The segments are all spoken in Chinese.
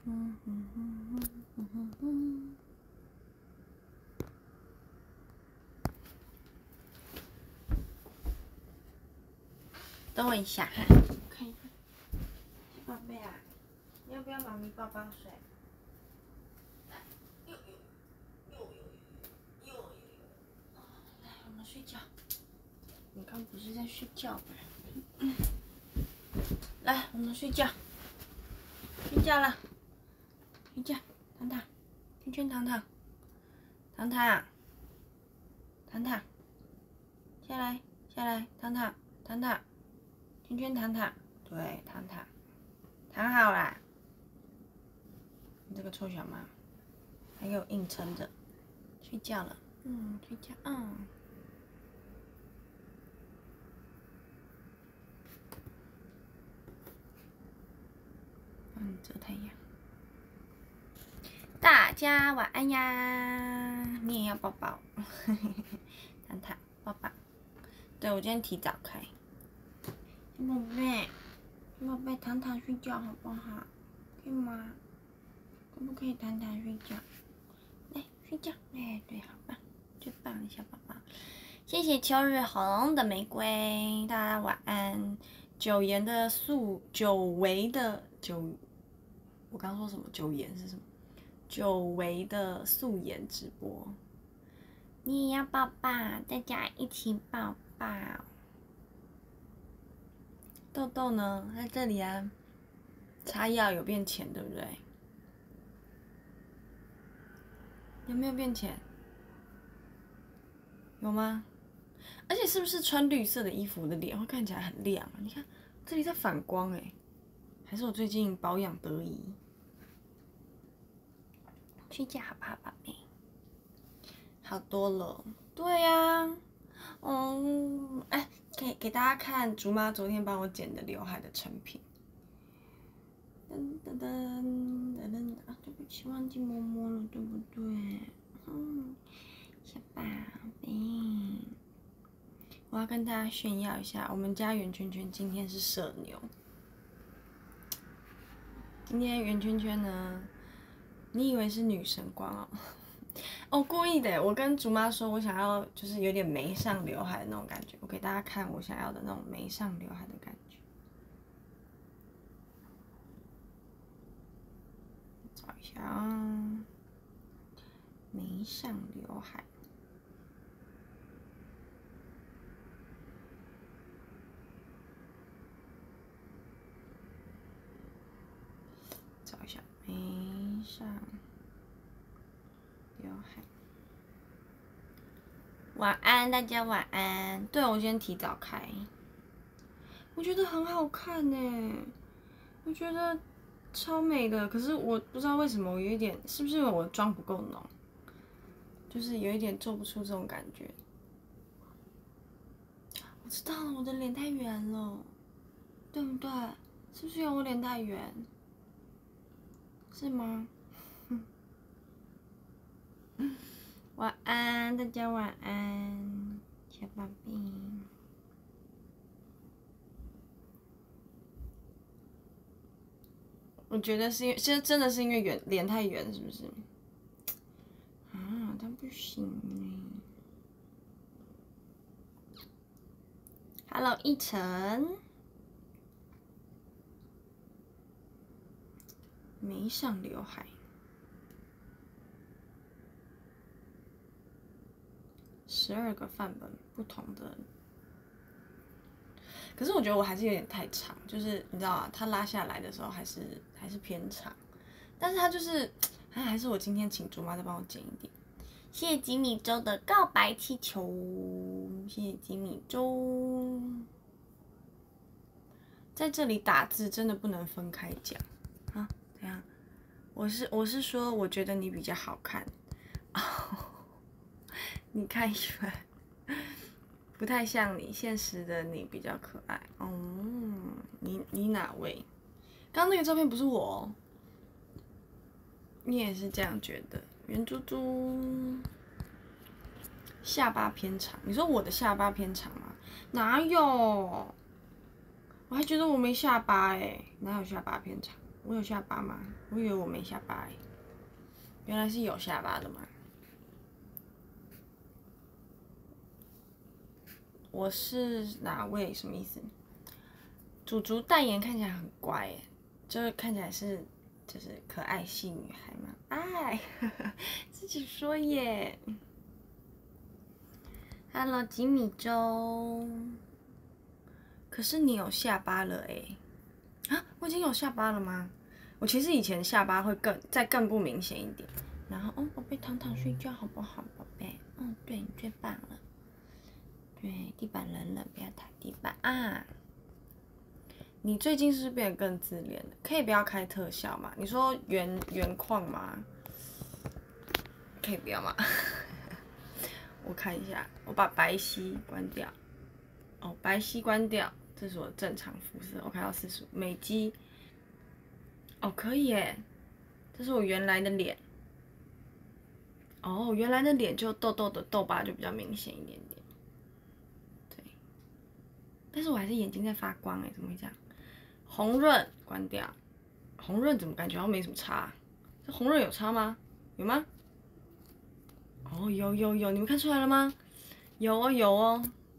等我一下哈，看一下，宝贝啊，你要不要妈咪抱抱睡？来，我们睡觉。你刚不是在睡觉吗？来，我们睡觉。睡觉了，睡觉，糖糖，圈圈糖糖，糖糖，糖糖，下来，下来，糖糖，糖糖，圈圈糖糖，对，糖糖，躺好啦。你这个臭小猫，还给我硬撑着，睡觉了，睡觉，遮太阳。大家晚安呀！你也要抱抱，糖糖抱抱。对，我今天提早开。小宝贝，小宝贝，糖糖睡觉好不好？可以吗？可不可以糖糖睡觉？来睡觉，哎，对，好棒，最棒的小宝宝。谢谢秋日红的玫瑰，大家晚安。久违的我刚说什么？久违是什么？久违的素颜直播，你也要抱抱，大家一起抱抱。豆豆呢，在这里啊，擦药有变浅，对不对？有没有变浅？有吗？而且是不是穿绿色的衣服，我的脸会看起来很亮啊？你看这里在反光哎，还是我最近保养得宜？睡觉好不好，宝贝？好多了，对呀，哎，给大家看竹妈昨天帮我剪的刘海的成品。噔噔噔噔噔啊！对不起，忘记摸摸了，对不对？小宝贝，我要跟大家炫耀一下，我们家圆圈圈今天是社牛。今天圆圈圈呢，你以为是女神光哦？哦，故意的。我跟竹妈说，我想要就是有点眉上刘海的那种感觉，我给大家看我想要的那种眉上刘海的感觉。找一下啊，眉上刘海。找一下眉上刘海。晚安，大家晚安。对，我今天提早开，我觉得很好看呢，我觉得超美的。可是我不知道为什么，我有一点，是不是因为我妆不够浓，就是有一点做不出这种感觉。我知道了，我的脸太圆了，对不对？是不是因为我脸太圆？是吗？晚安，大家晚安，小宝贝。我觉得是因为，其实真的是因为圆，脸太圆，是不是？啊，他不行哎。Hello， 奕晨，眉上刘海。12个范本不同的，可是我觉得我还是有点太长，就是你知道啊，它拉下来的时候还是偏长，但是它就是，还是我今天请竹妈再帮我剪一点。谢谢吉米周的告白气球，谢谢吉米周。在这里打字真的不能分开讲啊？怎样？我是说，我觉得你比较好看。你看一下，不太像你，现实的你比较可爱。你哪位？刚刚那个照片不是我哦，你也是这样觉得？圆珠珠，下巴偏长。你说我的下巴偏长吗？哪有？我还觉得我没下巴哎，哪有下巴偏长？ 我有下巴吗？我以为我没下巴欸，原来是有下巴的嘛。我是哪位？什么意思？祖祖代言看起来很乖耶，就是看起来就是可爱系女孩嘛。哎，自己说耶。Hello， 吉米周。可是你有下巴了哎。啊，我已经有下巴了吗？我其实以前下巴会更不明显一点。然后宝贝躺躺睡觉好不好，宝贝？对你最棒了。对，地板冷冷，不要踩地板啊。你最近是不是变得更自恋了？可以不要开特效吗？你说原矿吗？可以不要吗？我看一下，我把白皙关掉。哦，白皙关掉，这是我正常肤色。我开到45，美肌。哦，可以耶，这是我原来的脸。哦，原来的脸就痘痘的痘疤就比较明显一点点。对，但是我还是眼睛在发光哎，怎么会这样？红润关掉，红润怎么感觉好像没什么差啊？这红润有差吗？有吗？哦，有，你们看出来了吗？有哦。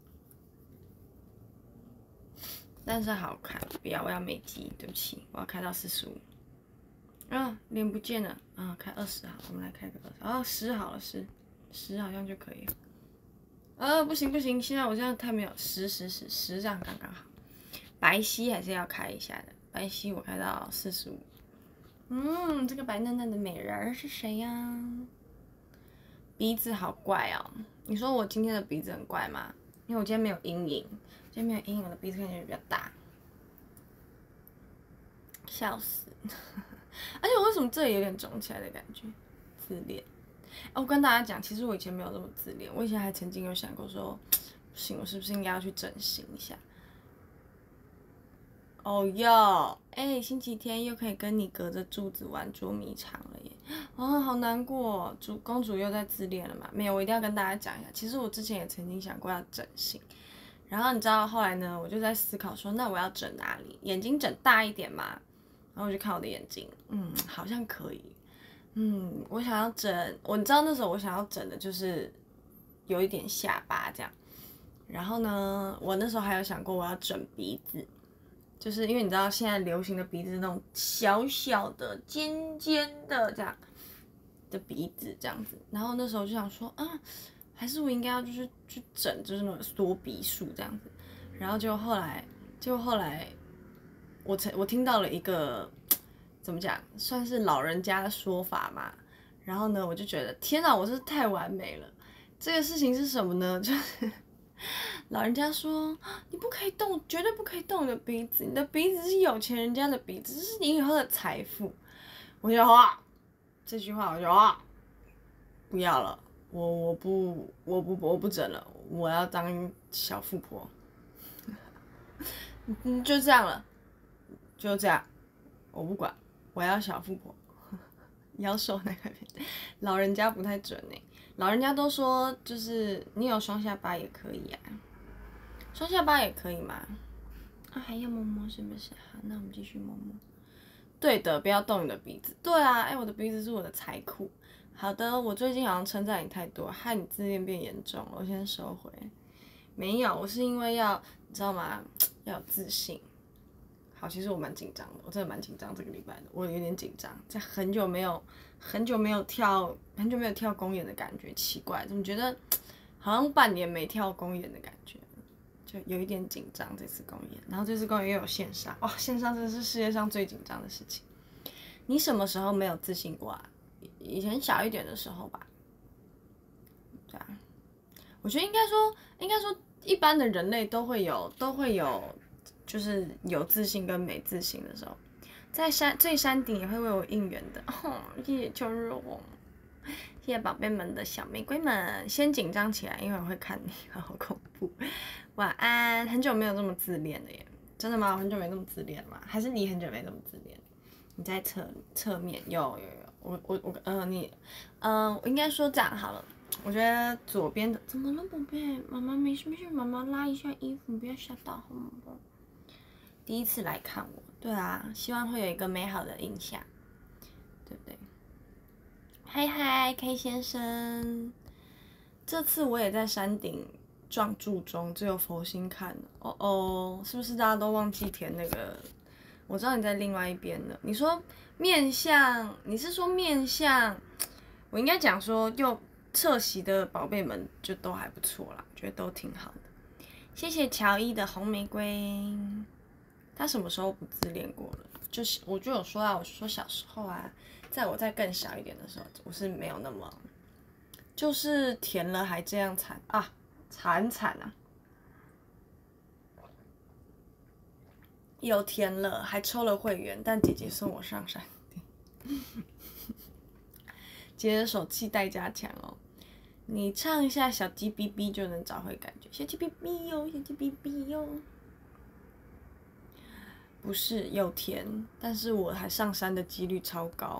但是好看，不要，我要美肌，对不起，我要开到45。脸不见了啊，开20好，我们来开个20。10好了，10好像就可以了。不行，现在我太没有10这样刚刚好。白皙还是要开一下的，白皙我开到45。这个白嫩嫩的美人是谁呀？鼻子好怪哦，你说我今天的鼻子很怪吗？因为我今天没有阴影，我的鼻子看起来比较大，笑死！而且我为什么这里有点肿起来的感觉？自恋。我跟大家讲，其实我以前没有这么自恋，我以前还曾经有想过说，不行，我是不是应该要去整形一下？星期天又可以跟你隔着柱子玩捉迷藏了耶！好难过公主又在自恋了嘛？没有，我一定要跟大家讲一下，其实我之前也曾经想过要整形，然后你知道后来呢，我就在思考说，那我要整哪里？眼睛整大一点嘛？然后我就看我的眼睛，好像可以。我想要整，你知道那时候我想要整的就是有一点下巴这样。然后呢，我那时候还有想过我要整鼻子，就是因为你知道现在流行的鼻子是那种小小的、尖尖的这样的鼻子这样子。然后那时候就想说，还是我应该要就是去整，就是那种缩鼻术这样子。然后就后来我听到了一个怎么讲，算是老人家的说法嘛。然后呢，我就觉得天哪，我是太完美了。这个事情是什么呢？就是老人家说你不可以动，绝对不可以动你的鼻子，你的鼻子是有钱人家的鼻子，这是你以后的财富。我就这句话我就不要了，我不整了，我要当小富婆。就这样了，就这样，我不管，我要小富婆。要瘦那个老人家不太准欸，老人家都说就是你有双下巴也可以啊，双下巴也可以吗？还要摸摸是不是？好，那我们继续摸摸。对的，不要动你的鼻子。对啊，我的鼻子是我的财库。好的，我最近好像称赞你太多，害你自恋变严重了，我先收回。没有，我是因为你知道吗？要有自信。好，其实我蛮紧张的，我真的蛮紧张这个礼拜的，我有点紧张，在很久没有跳公演的感觉，奇怪，怎么觉得好像半年没跳公演的感觉，就有一点紧张这次公演，然后这次公演又有线上，线上真的是世界上最紧张的事情。你什么时候没有自信过啊？以前小一点的时候吧，对啊，我觉得应该说一般的人类都会有。就是有自信跟没自信的时候，在最山顶也会为我应援的。谢谢秋日红，谢谢宝贝们的小玫瑰们。先紧张起来，因为我会看你，好恐怖。晚安，很久没有这么自恋了耶，真的吗？我很久没这么自恋了吗？还是你很久没这么自恋？你在侧面有，我应该说这样好了。我觉得左边的怎么了，宝贝？妈妈没事，妈妈拉一下衣服，不要吓到好吗？第一次来看我， 对啊，希望会有一个美好的印象，对不对？嗨嗨 ，K 先生，这次我也在山顶撞柱中，只有佛心看了。哦哦，是不是大家都忘记填那个？我知道你在另外一边了。你说面向，你是说面向？我应该讲说又侧席的宝贝们就都还不错啦，觉得都挺好的。谢谢乔伊的红玫瑰，他什么时候不自恋过了？就是我就有说啊，我说小时候啊，在我再更小一点的时候，我是没有那么，就是甜了还这样惨啊，惨啊！有甜了还抽了会员，但姐姐送我上山顶，姐姐手气带加强哦。你唱一下小鸡哔哔就能找回感觉，小鸡哔哔哟，小鸡哔哔哟。不是有甜，但是我还上山的几率超高。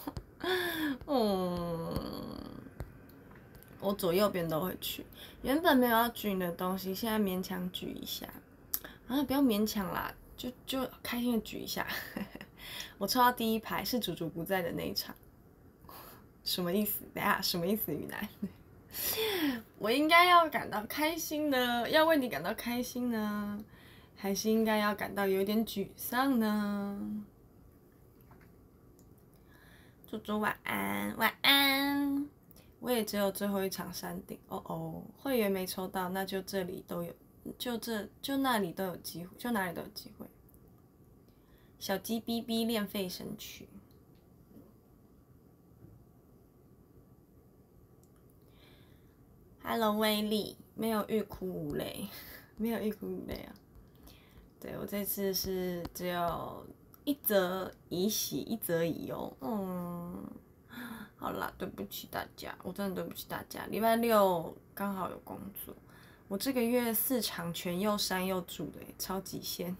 我左右边都会去。原本没有要举你的东西，现在勉强举一下。啊，不要勉强啦，就开心的举一下。我抽到第一排是主不在的那一场，什么意思？等下什么意思？雨楠，我应该要感到开心呢，要为你感到开心呢，还是应该要感到有点沮丧呢？猪猪晚安，晚安。我也只有最后一场山顶，哦哦，会员没抽到，那就这里都有，就那里都有机会，就哪里都有机会。小鸡哔哔练肺神曲。Hello， 威力，没有欲哭无泪，没有欲哭无泪啊。对，我这次是只有一则以喜，一则以忧。好啦，对不起大家，我真的对不起大家。礼拜六刚好有工作，我这个月4场全又山又住的，超级仙。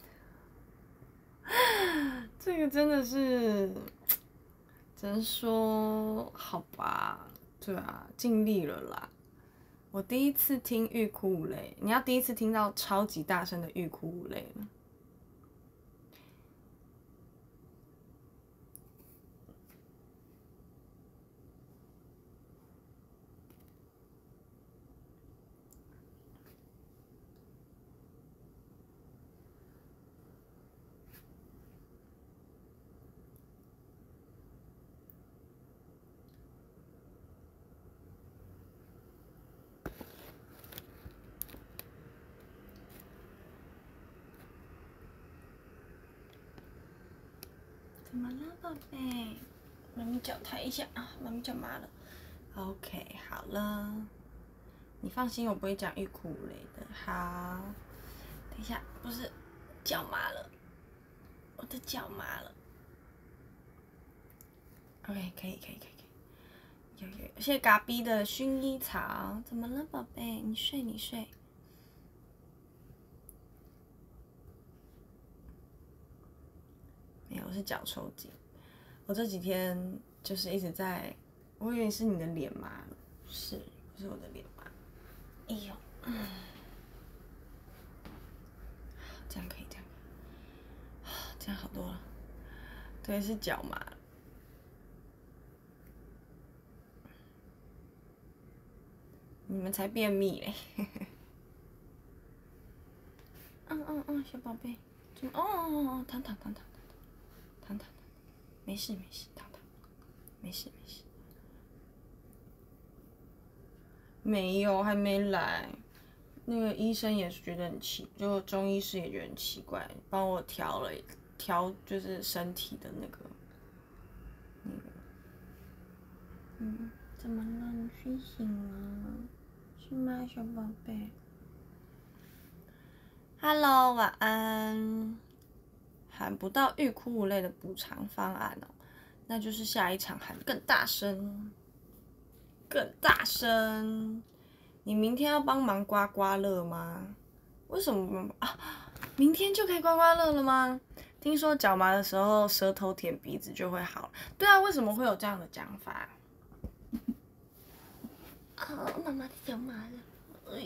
这个真的是，只能说好吧，对啊，尽力了啦。我第一次听欲哭无泪，你要第一次听到超级大声的欲哭无泪了。怎么了，宝贝？妈咪脚抬一下啊，妈咪脚麻了。OK， 好了，你放心，我不会讲欲哭无泪的。好，等一下，不是脚麻了，我的脚麻了。OK， 可以。有，谢谢嘎逼的薰衣草。怎么了，宝贝？你睡。没有，我是脚抽筋。我这几天就是一直在，我以为是你的脸麻了，不是我的脸麻。哎呦，这样可以，这样好多了。对，是脚麻。你们才便秘嘞。小宝贝，怎么？躺，没事，躺，没事。没有，还没来。那个医生也是觉得很奇，就中医师也觉得很奇怪，帮我调就是身体的那个。怎么了？你睡醒了？是吗，小宝贝 ？Hello， 晚安。喊不到欲哭无泪的补偿方案哦，那就是下一场喊更大声。你明天要帮忙刮刮乐吗？为什么啊？明天就可以刮刮乐了吗？听说脚麻的时候舌头舔鼻子就会好。对啊，为什么会有这样的讲法？妈妈的脚麻了。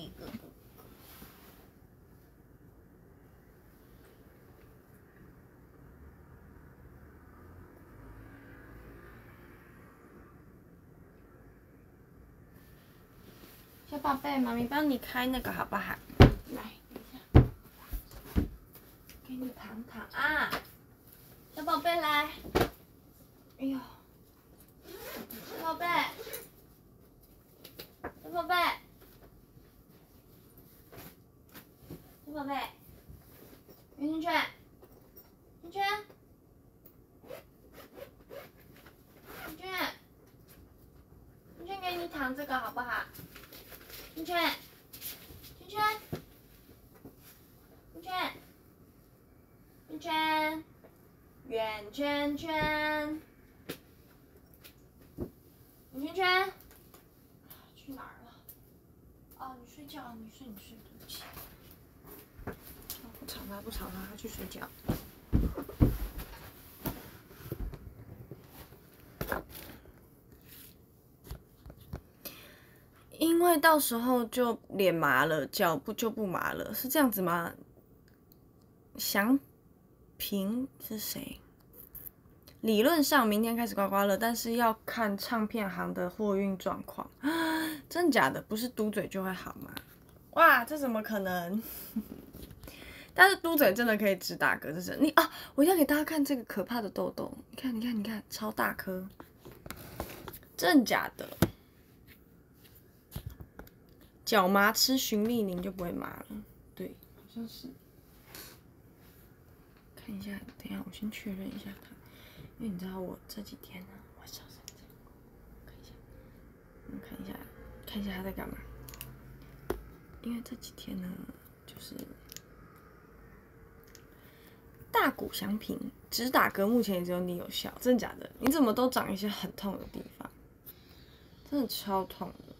小宝贝，妈咪帮你开那个好不好？来，等一下，给你糖糖啊，小宝贝来。哎呦，小宝贝，小宝贝，小宝贝，圆圈圈，圈圈，圈圈，圈圈，给你糖这个好不好？圈圈，圈圈，圈圈，圈圈，圆圈圈，圆圈圈，去哪儿了？哦，你睡觉，你睡，对不起。不吵他，不吵他，他去睡觉。因为到时候就脸麻了，脚就不麻了，是这样子吗？祥平是谁？理论上明天开始刮刮乐，但是要看唱片行的货运状况。真假的？不是嘟嘴就会好吗？哇，这怎么可能？但是嘟嘴真的可以治大嗝，这是你啊！我要给大家看这个可怕的痘痘，你看，超大颗，真假的？脚麻吃循利宁就不会麻了，对，好像是。看一下，等一下我先确认一下它，因为你知道我这几天呢，我小声点，看一下，看一下他在干嘛。因为这几天呢，就是大谷翔平只打嗝，目前也只有你有效，真的假的？你怎么都长一些很痛的地方？真的超痛的。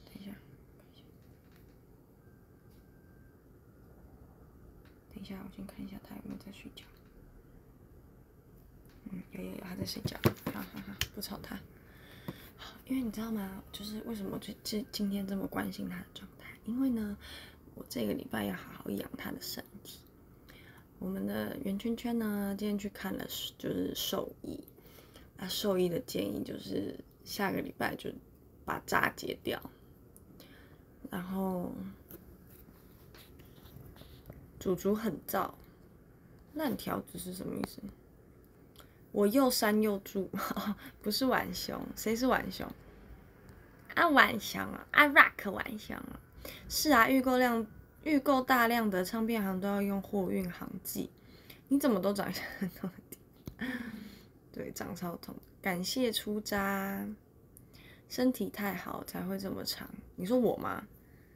等一下，我先看一下他有没有在睡觉。有，他在睡觉。好，不吵他。好，因为你知道吗？就是为什么今天这么关心他的状态？因为呢，我这个礼拜要好好养他的身体。我们的圆圈圈呢，今天去看了就是兽医，兽医的建议就是下个礼拜就把扎截掉，然后主很燥，烂条子是什么意思？我又删又注，不是浣熊，谁是浣熊？浣熊啊，Rock 浣熊啊，是啊，预购大量的唱片行都要用货运行寄，你怎么都长很痛的？对，长超痛。感谢出渣，身体太好才会这么长。你说我吗？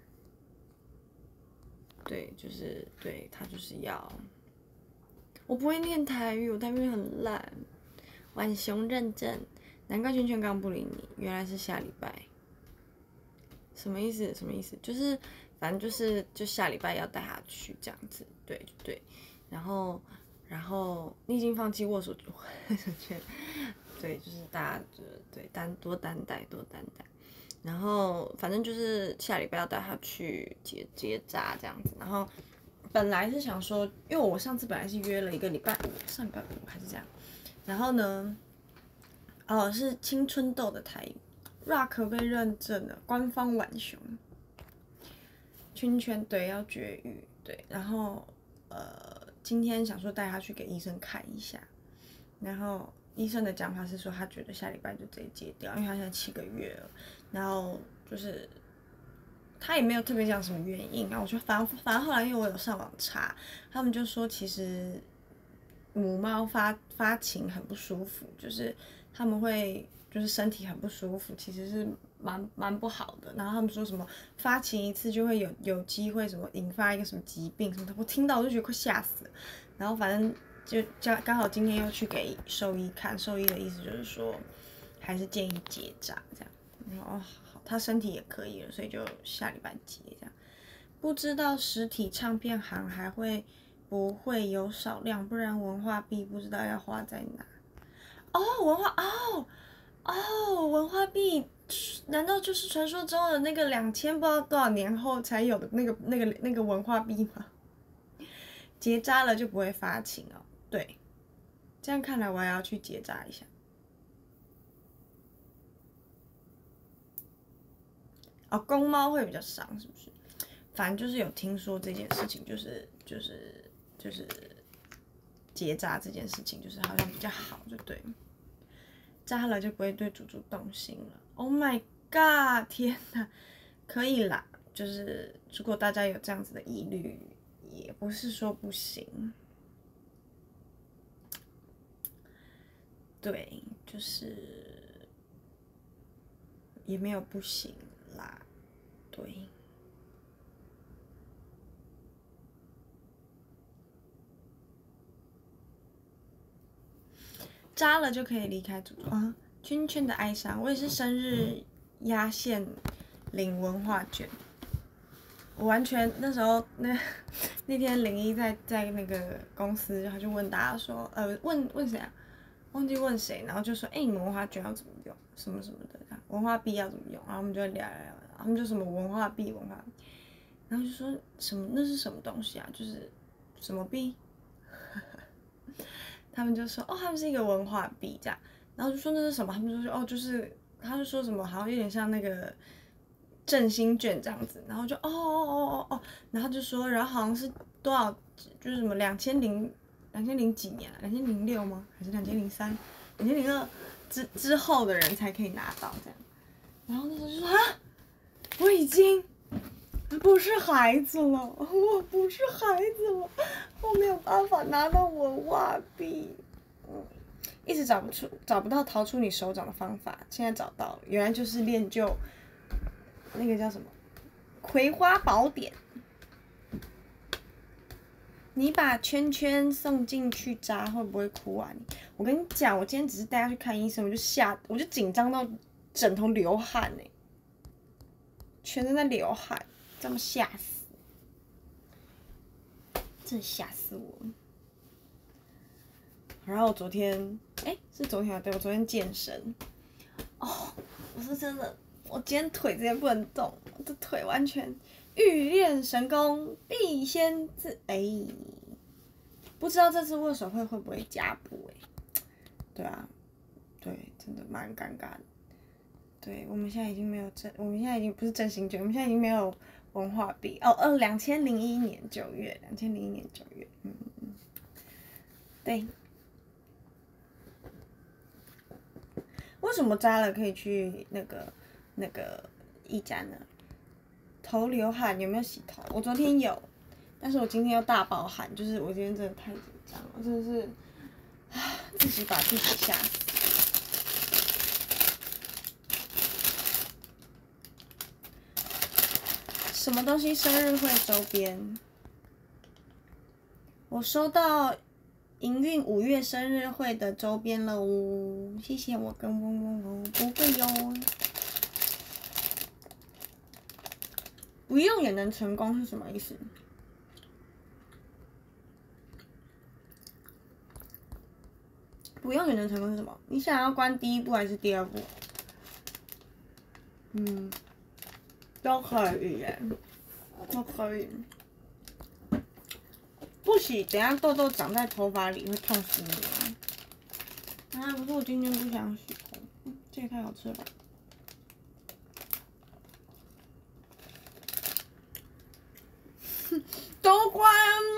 对，就是对他就是要。我不会念台语，我台语很烂。浣熊认证，难怪圈圈刚不理你，原来是下礼拜。什么意思？就是反正就下礼拜要带他去这样子，对。然后你已经放弃握手组，对，就是大家对多担待。然后反正就是下礼拜要带他去结扎这样子，然后。本来是想说，因为我上次本来是约了一个礼拜五，上礼拜五还是这样，然后呢，是青春痘的台语 ，Rock 被认证了，官方浣熊，圈对要绝育，对，然后今天想说带他去给医生看一下，然后医生的讲法是说他觉得下礼拜就直接戒掉，因为他现在7个月了，然后就是。他也没有特别讲什么原因，然后我就反正后来因为我有上网查，他们就说其实母猫发情很不舒服，就是他们会就是身体很不舒服，其实是蛮不好的。然后他们说什么发情一次就会有机会什么引发一个什么疾病什么的，我听到我就觉得快吓死了。然后反正就刚好今天又去给兽医看，兽医的意思就是说还是建议结扎这样。然后他身体也可以了，所以就下礼拜结这样。不知道实体唱片行还会不会有少量，不然文化币不知道要花在哪。文化币，难道就是传说中的那个2000不知道多少年后才有的那个文化币吗？结扎了就不会发情哦。对，这样看来我也要去结扎一下。 哦，公猫会比较伤，是不是？反正就是有听说这件事情，就是结扎这件事情，就是好像比较好，就对，扎了就不会对猪猪动心了。Oh my god！ 天哪，可以啦，就是如果大家有这样子的疑虑，也不是说不行。对，就是也没有不行啦，对。扎了就可以离开猪猪啊！圈圈的哀伤，我也是生日压线领文化卷，我完全那时候那天01在那个公司，他就问大家说，问谁啊？忘记问谁，然后就说，你们文化卷要怎么用，什么什么的，文化币要怎么用，然后我们就聊，他们就什么文化币，然后就说什么那是什么东西啊？就是什么币？他们就说他们是一个文化币这样，然后就说那是什么？他们就说就是他就说什么好像有点像那个振兴券这样子，然后就然后就说然后好像是多少就是什么2000几年2006吗？还是2003、2002之后的人才可以拿到这样，然后那时候就说我已经不是孩子了，我不是孩子了，我没有办法拿到文化币，一直找不到逃出你手掌的方法，现在找到了，原来就是练就那个叫什么葵花宝典。你把圈圈送进去扎会不会哭啊？我跟你讲，我今天只是带他去看医生，我就紧张到枕头流汗全身在流汗，这么吓死，真的吓死我。然后我昨天，是昨天啊？对，我昨天健身，我是真的，我今天腿直接不能动，我的腿完全欲练神功必先自不知道这次握手会不会加补对啊，对，真的蛮尴尬的。对，我们现在已经没有我们现在已经不是振兴券，我们现在已经没有文化币2001年9月，对。为什么扎了可以去那个一家呢？头流汗有没有洗头？我昨天有，但是我今天又大爆汗，就是我今天真的太紧张了，真的是，自己把自己吓死。什么东西生日会周边？我收到营运5月生日会的周边了哦，谢谢我跟嗡嗡哦，不会哟。不用也能成功是什么意思？不用也能成功是什么？你想要关第一步还是第二步？都可以耶，都可以。不洗，等下痘痘长在头发里会痛死你啊！不是我今天不想洗头，这也太好吃了吧！都关，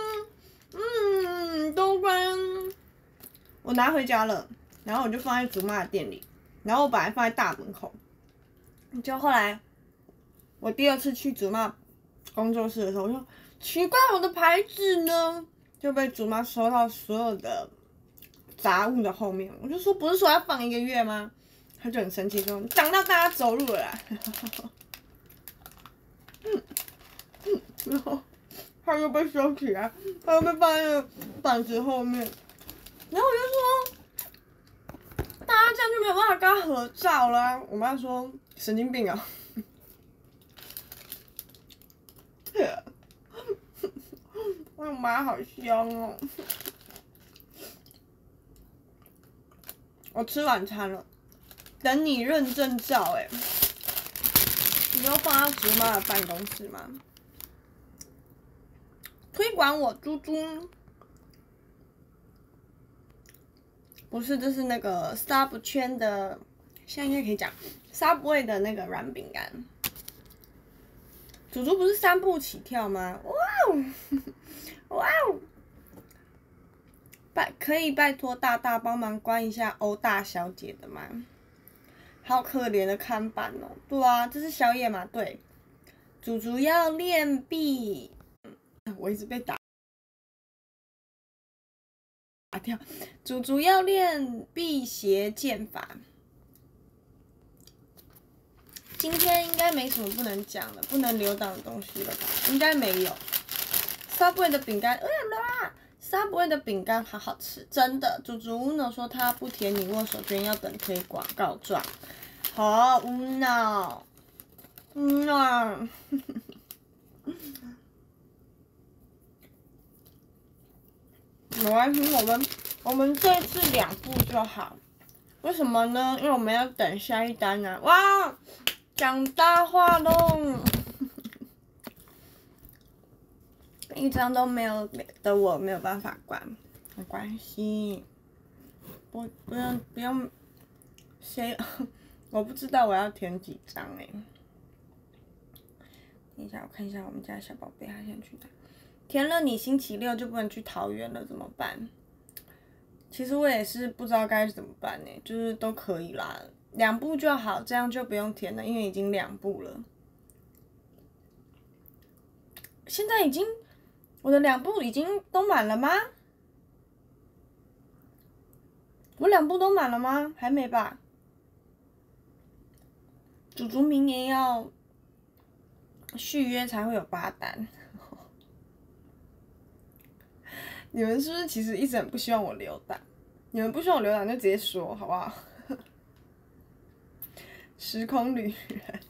都关。我拿回家了，然后我就放在竹妈的店里，然后我本来放在大门口，就后来我第2次去竹妈工作室的时候，我说奇怪，我的牌子呢？就被竹妈收到所有的杂物的后面。我就说不是说要放1个月吗？他就很生气说挡到大家走路了啦。然后他又被收起来，他又被放在那个板子后面。然后我就说，大家这样就没有办法跟他合照了。我妈说神经病啊！我妈好凶哦！我吃晚餐了，等你认证照你要放到竹妈的办公室吗？推广我猪猪，不是，这是那个 Sub 圈的，现在应该可以讲 Subway 的那个软饼干， 祖祖不是3步起跳吗？哇哦，哇哦！可以拜托大大帮忙关一下欧大小姐的吗？好可怜的看板哦。对啊，这是宵夜嘛？对。祖祖要练臂，我一直被打掉。祖祖要练辟邪剑法。今天应该没什么不能讲的，不能留档的东西了吧？应该没有。Subway 的饼干，Subway 的饼干好好吃，真的。祖祖乌诺说他不填你握手券，要等推广告状。好，乌诺，没关系，我们这次2步就好。为什么呢？因为我们要等下一单啊！哇，讲大话喽！一张都没有的我没有办法关，没关系，不用，谁？我不知道我要填几张哎。等一下，我看一下我们家小宝贝，他现在去哪？填了你星期6就不能去桃园了，怎么办？其实我也是不知道该怎么办呢，就是都可以啦，2步就好，这样就不用填了，因为已经2步了。现在已经，我的2步已经都满了吗？我2步都满了吗？还没吧。祖祖明年要续约才会有8单。你们是不是其实一直很不希望我留档？你们不希望我留档就直接说好不好？时空旅人。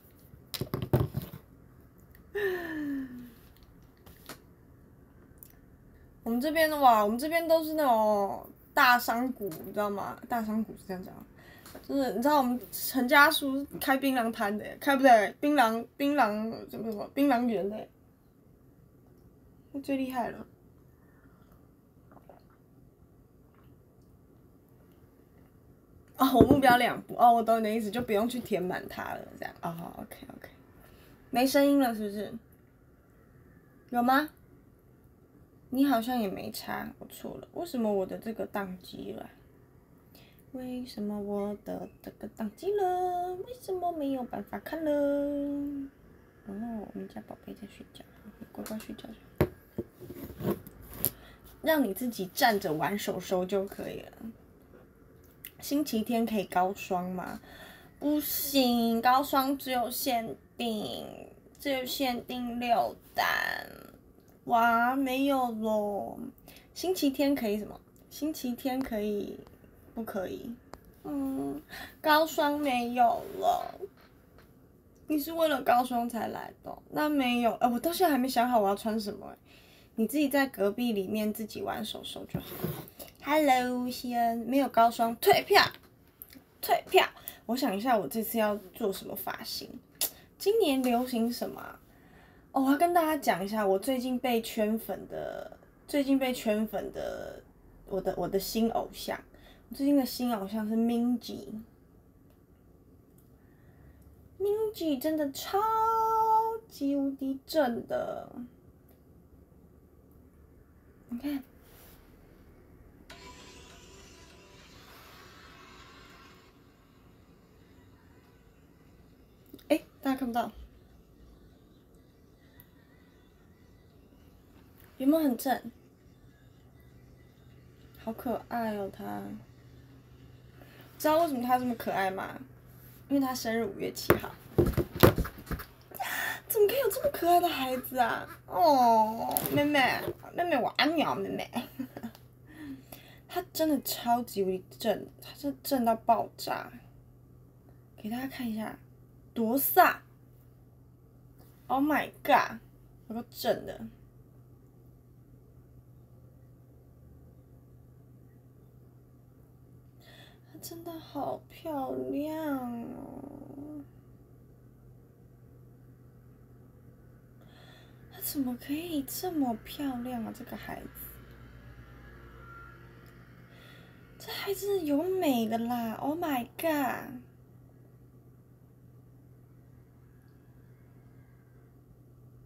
我们这边的话，我们这边都是那种大商贾，你知道吗？大商贾是这样讲，就是你知道我们陈家书开槟榔摊的，开不对，槟榔什么槟榔园的，那最厉害了。哦，我目标2步哦，我懂你的意思，就不用去填满它了，这样哦 ，OK， 没声音了是不是？有吗？你好像也没差，我错了，为什么我的这个宕机了？为什么我的这个宕机了？为什么没有办法看了？哦，我们家宝贝在睡觉，乖乖睡觉去。让你自己站着玩手手就可以了。星期天可以高双吗？不行，高双只有限定6单。哇，没有咯。星期天可以什么？星期天可以，不可以？高双没有了。你是为了高双才来的？那没有，我到现在还没想好我要穿什么。你自己在隔壁里面自己玩手手就好。Hello， 西恩，没有高双，退票。我想一下，我这次要做什么发型？今年流行什么？哦，我要跟大家讲一下，我最近被圈粉的，我的新偶像。我最近的新偶像是 Minji。Minji 真的超级无敌正的，你看。大家看不到，有没有很正？好可爱哦，他。知道为什么他这么可爱吗？因为他生日5月7号。怎么可以有这么可爱的孩子啊？哦，妹妹，我爱你哦，妹妹。他真的超级无敌正，他是正到爆炸。给大家看一下，多飒 ！Oh my god， 有个正的。她真的好漂亮哦！她怎么可以这么漂亮啊？这个孩子，这孩子有美的啦 ！Oh my god！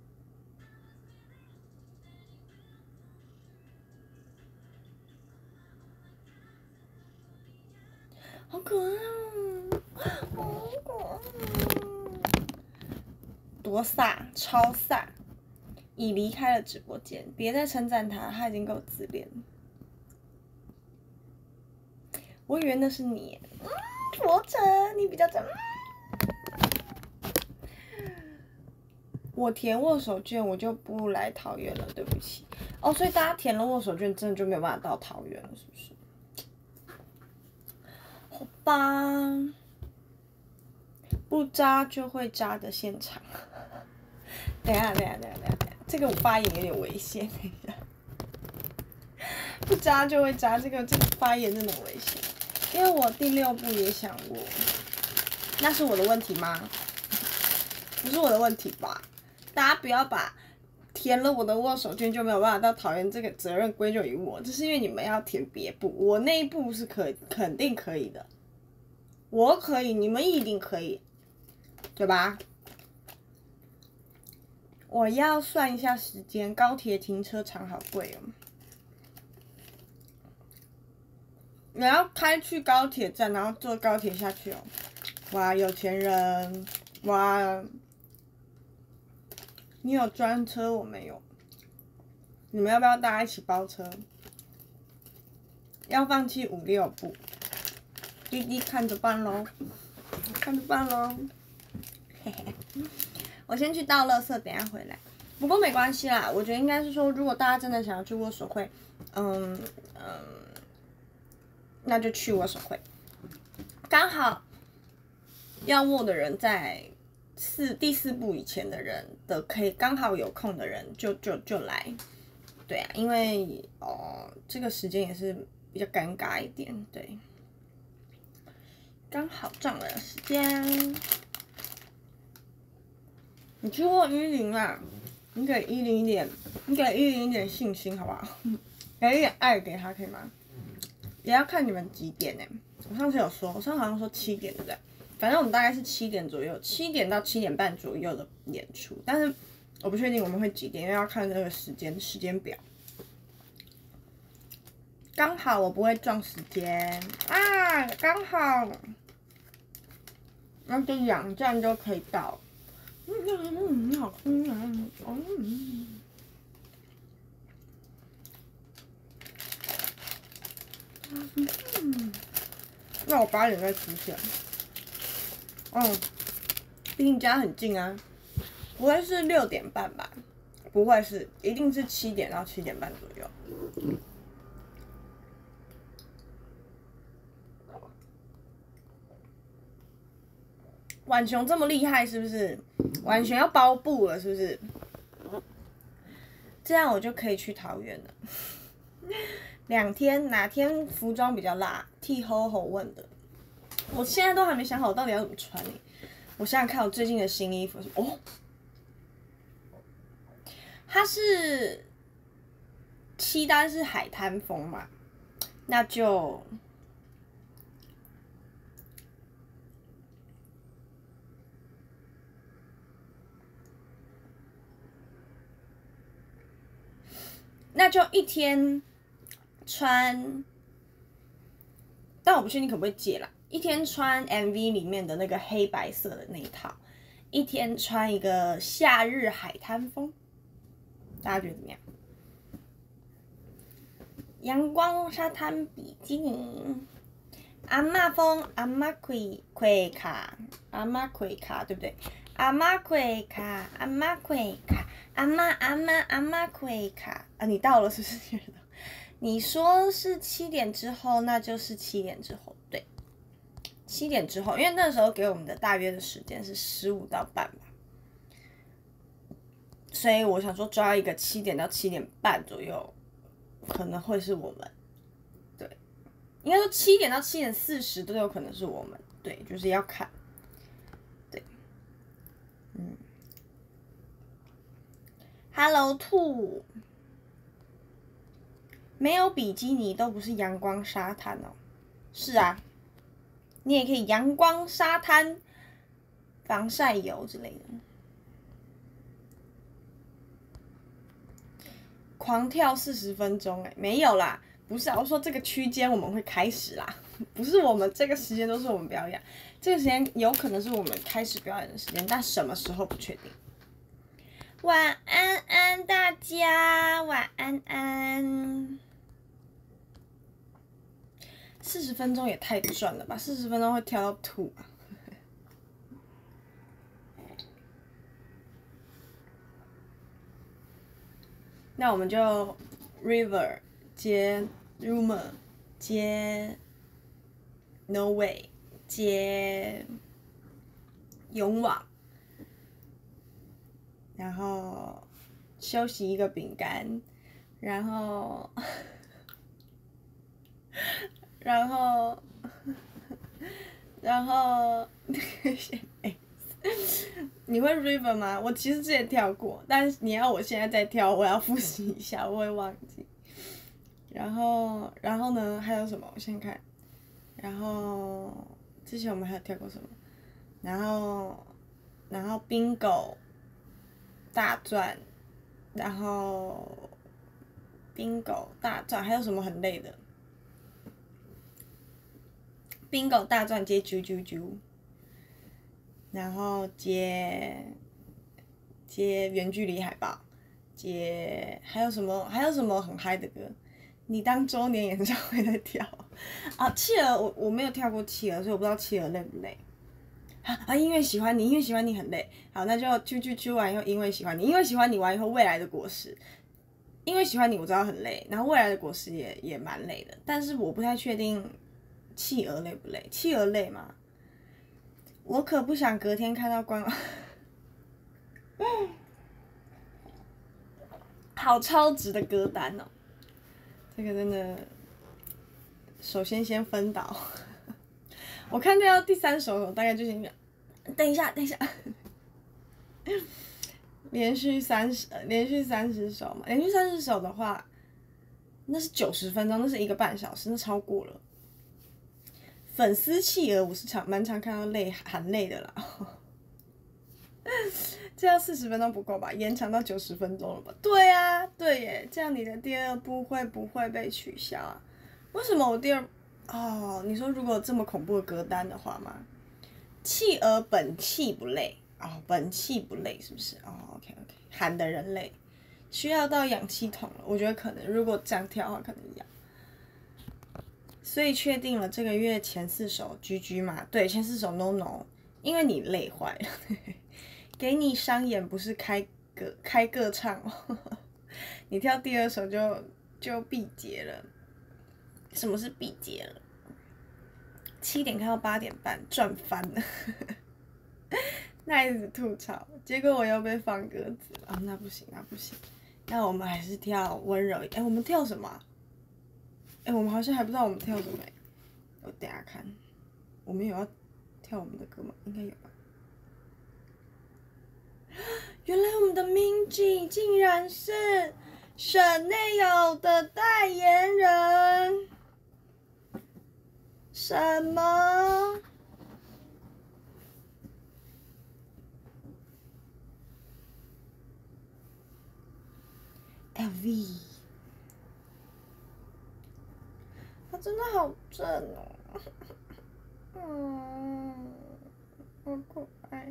好可爱哦，好可爱哦，多飒，超飒！已离开了直播间，别再称赞他，他已经够自恋了。我以为那是你，佛尘，你比较真。我填握手券，我就不来桃园了，对不起。哦，所以大家填了握手券，真的就没有办法到桃园了，是不是？好吧，不扎就会扎的现场。等一下，这个我发言有点危险，等一下。不扎就会扎，这个发言真的危险。因为我第6步也想过，那是我的问题吗？不是我的问题吧？大家不要把填了我的握手券就没有办法到桃园这个责任归咎于我，这是因为你们要填别步，我那一步是肯定可以的，我可以，你们一定可以，对吧？我要算一下时间，高铁停车场好贵哦。你要开去高铁站，然后坐高铁下去哦。哇，有钱人！哇，你有专车，我没有。你们要不要大家一起包车？要放弃5、6步，滴滴看着办咯，看着办咯。嘿嘿，我先去倒垃圾，等一下回来。不过没关系啦，我觉得应该是说，如果大家真的想要去握手会，那就去握手会。刚好要握的人在第4步以前的人的，可以刚好有空的人就来。对啊，因为这个时间也是比较尴尬一点，对，刚好撞了时间。你去握110啊，你给110一点信心好不好？给一点爱给他可以吗？也要看你们几点呢？我上次有说，我上次好像说7点对不对？反正我们大概是7点左右，7点到7点半左右的演出，但是我不确定我们会几点，因为要看这个时间表。刚好我不会撞时间啊，刚好，那就2站就可以到。好吃啊！那我8点再出现。毕竟家很近啊，不会是6点半吧？不会是，一定是7点到7点半左右。婉雄这么厉害是不是？婉雄要包布了是不是？这样我就可以去桃园了。2天哪天服装比较辣？替吼吼问的。我现在都还没想好我到底要怎么穿我想想看，我最近的新衣服它是7单是海滩风嘛，那就1天穿，但我不确定可不可以借啦。1天穿 MV 里面的那个黑白色的那一套，1天穿一个夏日海滩风，大家觉得怎么样？阳光沙滩比基尼，阿嬷风，阿嬷盔卡，阿嬷盔卡对不对？阿嬷盔卡，阿嬷盔卡，阿嬷盔卡啊！你到了是不是？你说是7点之后，那就是7点之后，对，7点之后，因为那时候给我们的大约的时间是15到半吧，所以我想说抓一个7点到7点半左右，可能会是我们，对，应该说7点到7点40都有可能是我们，对，就是要看，对，Hello 兔。没有比基尼都不是阳光沙滩哦。是啊，你也可以阳光沙滩、防晒油之类的。狂跳40分钟没有啦，不是啊，我说这个区间我们会开始啦。 不是我们这个时间都是我们表演，这个时间有可能是我们开始表演的时间，但什么时候不确定。晚安安大家，晚安安。40分钟也太赚了吧！40分钟会跳到吐啊！那我们就 River 接 Rumor 接 No Way 接勇往，然后休息一个饼干，然后你会 River 吗？我其实之前跳过，但是你要我现在再跳，我要复习一下，我会忘记。然后呢？还有什么？我先看。然后之前我们还有跳过什么？然后 Bingo 大赚，然后 Bingo 大赚，还有什么很累的？Bingo 大赚接啾啾啾。然后接远距离海报，还有什么很嗨的歌？你当周年演唱会在跳啊？企鹅我没有跳过企鹅，所以我不知道企鹅累不累。啊，因为喜欢你，因为喜欢你很累。好，那就啾完以后，因为喜欢你，因为喜欢你完以后，未来的果实。因为喜欢你，我知道很累，然后未来的果实也蛮累的，但是我不太确定企鹅累不累？企鹅累吗？我可不想隔天看到好超值的歌单哦！这个真的，首先分导。我看到第3首，我大概就先讲，等一下，连续30首嘛，连续30首的话，那是90分钟，那是1个半小时，那超过了。粉丝企鹅我是蛮常看到喊累的啦，这样40分钟不够吧？延长到90分钟了吧？对啊，对耶，这样你的第2部会不会被取消啊？为什么我你说如果这么恐怖的歌单的话吗？企鹅本气不累哦，本气不累是不是？哦 ，OK， 喊的人累，需要到氧气筒了，我觉得可能如果这样跳的话，可能要。所以确定了这个月前4首 GG 嘛？对，前4首 No， 因为你累坏了，给你商演不是开个唱哦，你跳第2首就闭结了。什么是闭结了？7点看到8点半，赚翻了。那一直吐槽，结果我又被放鸽子啊！那不行，那我们还是跳温柔一点。我们跳什么啊？我们好像还不知道我们跳什么我等一下看，我们有要跳我们的歌吗？应该有吧。原来我们的 Minji 竟然是Chanel 的代言人，什么？LV， 他真的好正哦，好可爱。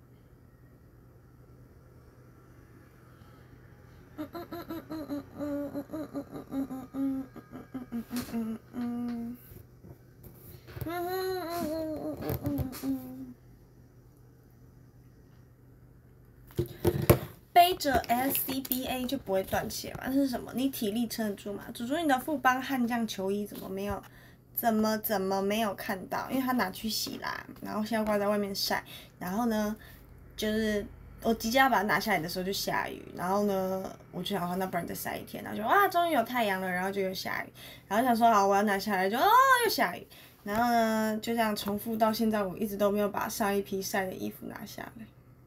背着 SCBA 就不会断血嘛？这是什么？你体力撑得住吗？主你的富邦悍将球衣怎么没有？怎么没有看到？因为他拿去洗啦，然后现在挂在外面晒。然后呢，就是我即将要把它拿下来的时候就下雨，然后呢，我就想说那不然再晒1天，然后就终于有太阳了，然后就又下雨，然后想说好我要拿下来，就又下雨，然后呢就这样重复到现在，我一直都没有把上一批晒的衣服拿下来，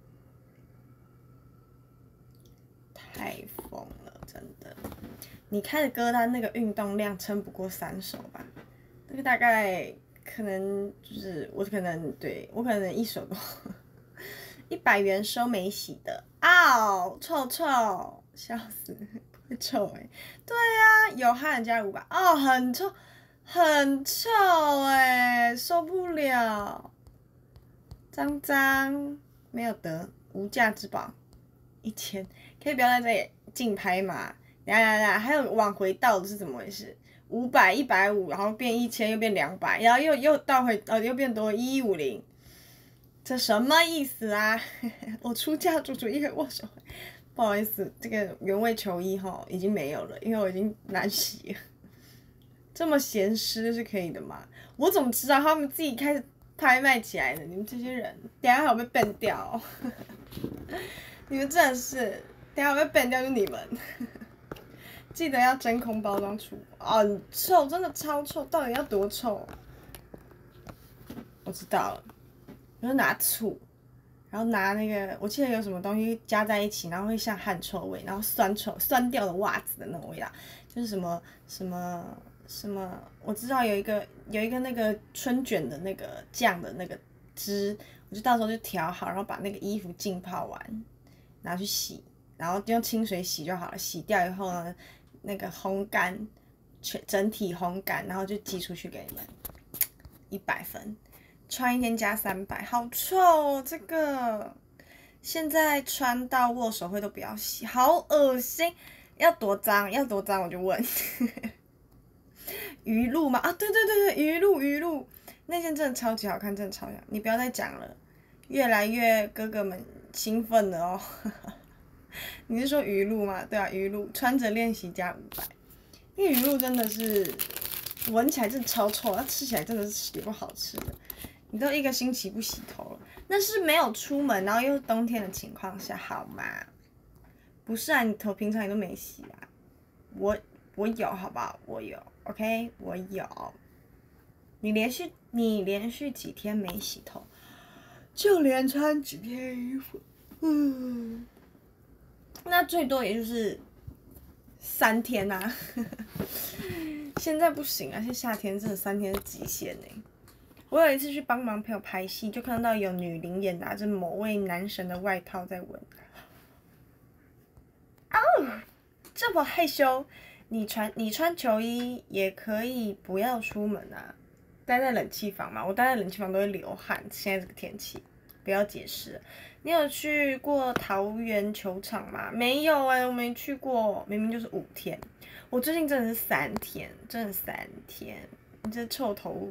太疯了，真的。你开的歌单那个运动量撑不过3首吧？那个大概可能就是我可能1首都。100元收没洗的，臭，笑死，会臭对啊，有汗加500，很臭， 很臭哎，受不了，脏脏，没有得，无价之宝，1000，可以不要在这里竞拍吗？等下，还有往回倒的是怎么回事？500、150，然后变1000，又变200，然后又倒回，又变多1150，这什么意思啊？我出价足足1个握手会，不好意思，这个原味球衣哈已经没有了，因为我已经难洗了。这么咸湿是可以的吗？我怎么知道他们自己开始拍卖起来的？你们这些人，等下还会被 ban 掉、哦。你们真的是，等下会被 ban 掉就你们。记得要真空包装出，很臭，真的超臭，到底要多臭？我知道了，我就拿醋，然后拿那个，我记得有什么东西加在一起，然后会像汗臭味，然后酸掉的袜子的那种味道，就是什么，我知道有一个那个春卷的那个酱的那个汁，我就到时候就调好，然后把那个衣服浸泡完，拿去洗，然后用清水洗就好了。洗掉以后呢，那个烘干，整体烘干，然后就寄出去给你们，100分，穿1天加300，好臭哦这个。现在穿到握手会都不要洗，好恶心。要多脏我就问。鱼露吗？啊，对，鱼露，那件真的超级好看，真的超级好看。你不要再讲了，越来越哥哥们兴奋了哦。你是说鱼露吗？对啊，鱼露穿着练习加500，那个鱼露真的是闻起来真的超臭，它吃起来真的是有不好吃的。你都1个星期不洗头了，那是没有出门，然后又是冬天的情况下，好吗？不是啊，你头平常也都没洗啊。我有，好不好？我有 ，OK， 我有。你连续几天没洗头，就连穿几天衣服，那最多也就是3天啊。现在不行啊，现在夏天真的3天是极限呢。我有一次去帮忙朋友拍戏，就看到有女领演拿着某位男神的外套在闻。哦，这么害羞，你穿球衣也可以不要出门啊，待在冷气房嘛。我待在冷气房都会流汗，现在这个天气，不要解释。你有去过桃园球场吗？没有我没去过，明明就是5天。我最近真的是3天，真的3天。你这臭头颅，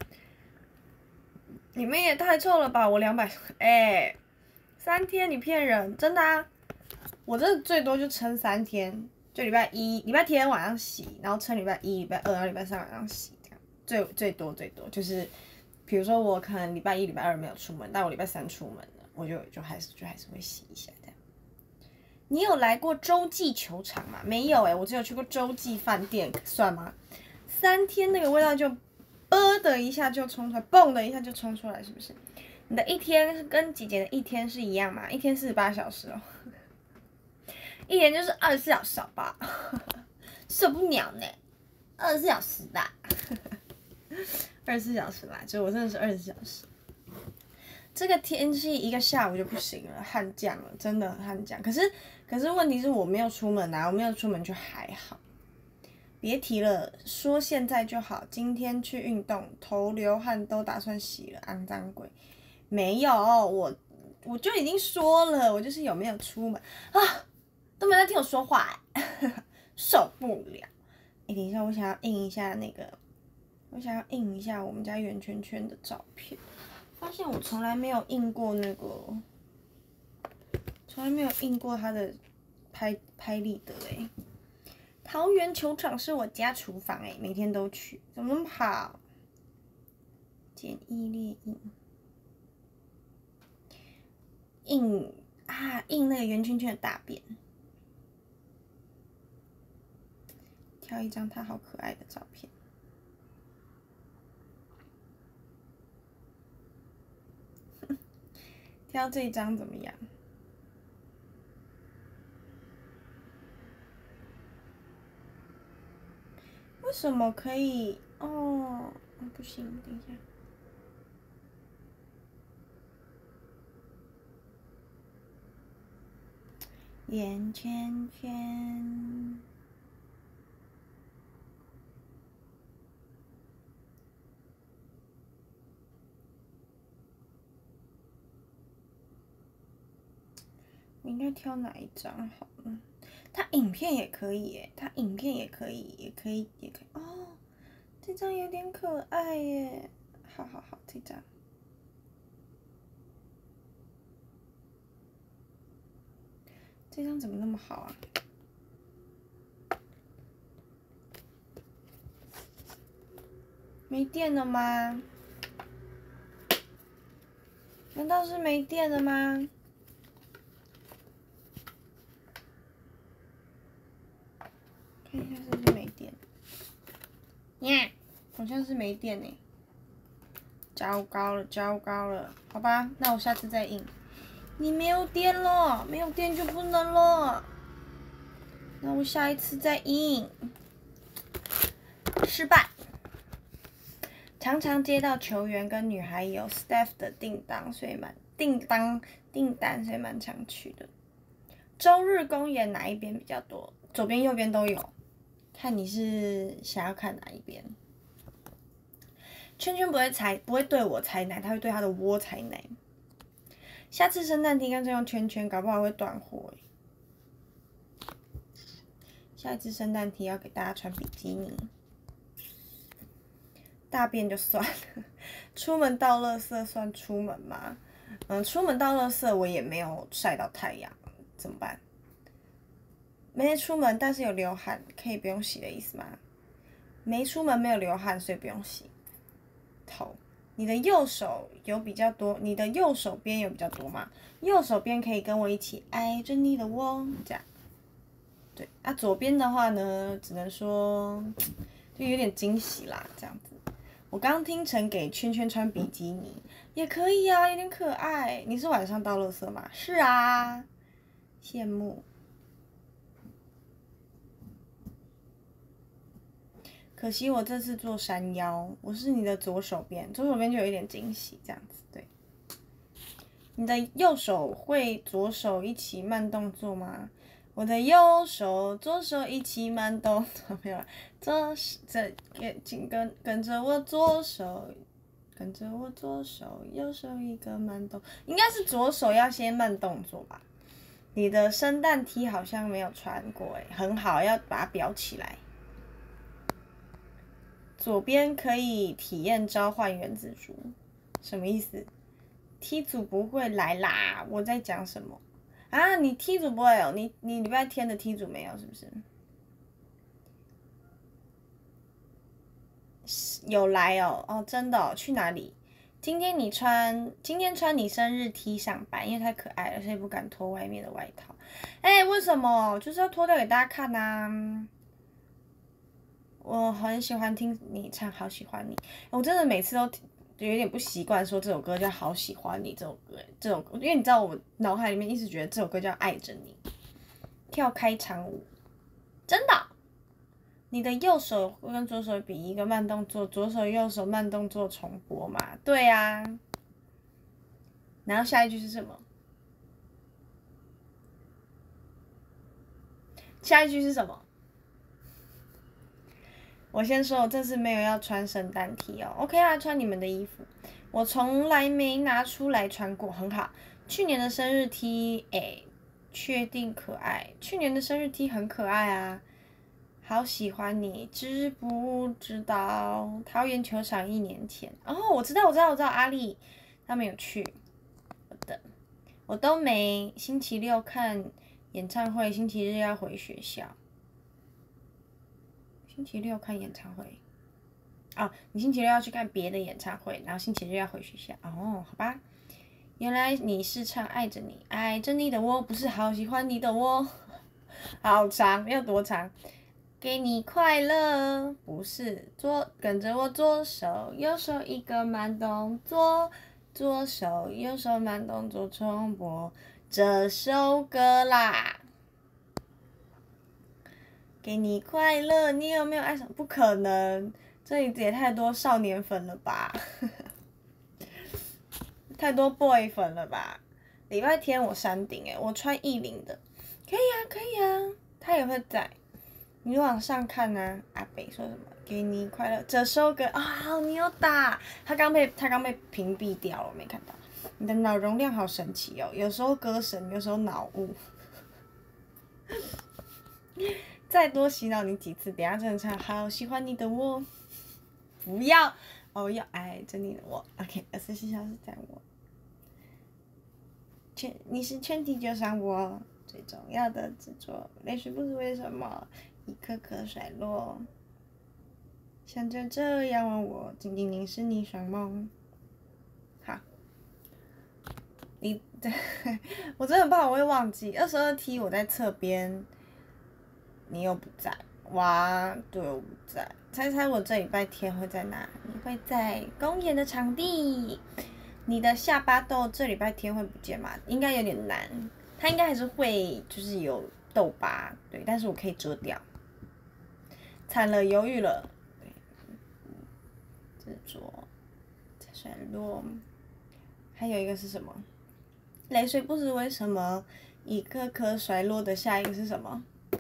你们也太臭了吧！我200，3天你骗人，真的啊！我这最多就撑3天，就礼拜天晚上洗，然后撑礼拜1、礼拜2，然后礼拜3晚上洗，这样最多就是，比如说我可能礼拜1、礼拜2没有出门，但我礼拜3出门了，我就还是会洗一下这样。你有来过洲际球场吗？没有我只有去过洲际饭店，算吗？3天那个味道就的一下就冲出来，蹦的一下就冲出来，是不是？你的1天跟姐姐的1天是一样吗？1天48小时哦。1年就是24小时，好吧？受不了呢，24小时的，24小时啦，就我真的是24小时。这个天气1个下午就不行了，悍将了，真的悍将。可是问题是我没有出门啊，我没有出门就还好。别提了，说现在就好。今天去运动，头流汗都打算洗了，肮脏鬼。没有，我就已经说了，我就是有没有出门啊，都没在听我说话受不了。等一下，我想要印一下我们家圆圈圈的照片。发现我从来没有印过他的拍立得桃园球场是我家厨房每天都去，怎么那么好？简易列印那个圆圈圈的大便，挑一张他好可爱的照片。挑这一张怎么样？为什么可以？不行，等一下。圆圈圈， 我应该挑哪一张好呢？它影片也可以耶，它影片也可以，也可以。哦，这张有点可爱耶。好，这张。这张怎么那么好啊？没电了吗？难道是没电了吗？看一下是不是没电。耶，好像是没电呢。糟糕了，好吧，那我下次再印。你没有电了，没有电就不能了。那我下一次再印。失败。常常接到球员跟女孩有 staff 的订单，所以蛮常去的。周日公演哪一边比较多？左边右边都有，看你是想要看哪一边。圈圈不会对我采奶，他会对他的窝采奶。下次圣诞 T 干脆用圈圈，搞不好会断货欸。下一次圣诞 T 要给大家穿比基尼。大便就算了，出门倒垃圾算出门吗？出门倒垃圾我也没有晒到太阳，怎么办？没出门但是有流汗，可以不用洗的意思吗？没出门没有流汗，所以不用洗。头，你的右手有比较多，你的右手边有比较多吗？右手边可以跟我一起挨着你的窝，这样。对啊，左边的话呢，只能说就有点惊喜啦，这样子。我刚听成给圈圈穿比基尼也可以啊，有点可爱。你是晚上倒垃圾吗？是啊，羡慕。可惜我这次做山腰，我是你的左手边，左手边就有一点惊喜，这样子。对，你的右手会左手一起慢动作吗？我的右手左手一起慢动作，没有了。跟着我左手，右手一个慢动，应该是左手要先慢动作吧。你的圣诞 T 好像没有穿过欸，很好，要把它裱起来。左边可以体验召唤原子猪，什么意思？T 组不会来啦，我在讲什么啊？你 T 组不会哦，你礼拜天的 T 组没有是不是？有来哦，真的哦，去哪里？今天穿你生日 T 上班，因为太可爱了，所以不敢脱外面的外套。为什么？就是要脱掉给大家看啊。我很喜欢听你唱《好喜欢你》，我真的每次都有点不习惯说这首歌叫《好喜欢你》这首歌，因为你知道我脑海里面一直觉得这首歌叫《爱着你》，跳开场舞，真的。你的右手会跟左手比一个慢动作，左手右手慢动作重播嘛？对啊。然后下一句是什么？下一句是什么？我先说，我这次没有要穿圣诞 T 哦 ，OK 啦，穿你们的衣服，我从来没拿出来穿过，很好。去年的生日 T，确定可爱。去年的生日 T 很可爱啊，好喜欢你，知不知道？桃园球场1年前，我知道，阿丽他们有去，我都没。星期六看演唱会，星期日要回学校。星期六看演唱会，你星期六要去看别的演唱会，然后星期日要回学校。好吧，原来你是唱《爱着你》，爱着你的我，不是好喜欢你的我。好长，没有多长。给你快乐，不是跟着我左手右手一个慢动作，左手右手慢动作重播这首歌啦。给你快乐，你有没有爱上？不可能，这里也太多少年粉了吧，太多 boy 粉了吧。礼拜天我山顶我穿10的，可以啊，他也会在。你往上看啊，阿北说什么？给你快乐这首歌啊，你有打，他刚被屏蔽掉了，我没看到。 你的脑容量好神奇哦，有时候歌神，有时候脑雾。再多洗脑你几次，等下真的唱好喜欢你的我，不要哦，要爱着你的我。OK，24小时在我，你是全地球上我最重要的执着，泪水不知为什么一颗颗衰落，像这样望我，静静凝视你双眸。好，我真的怕我会忘记。22T 我在侧边。你又不在，哇，对，我不在。猜猜我这礼拜天会在哪？你会在公演的场地。你的下巴痘这礼拜天会不见吗？应该有点难，它应该还是会就是有痘疤，对，但是我可以遮掉。惨了，犹豫了，对，执着，衰落，还有一个是什么？泪水不知为什么一颗颗衰落的下一个是什么？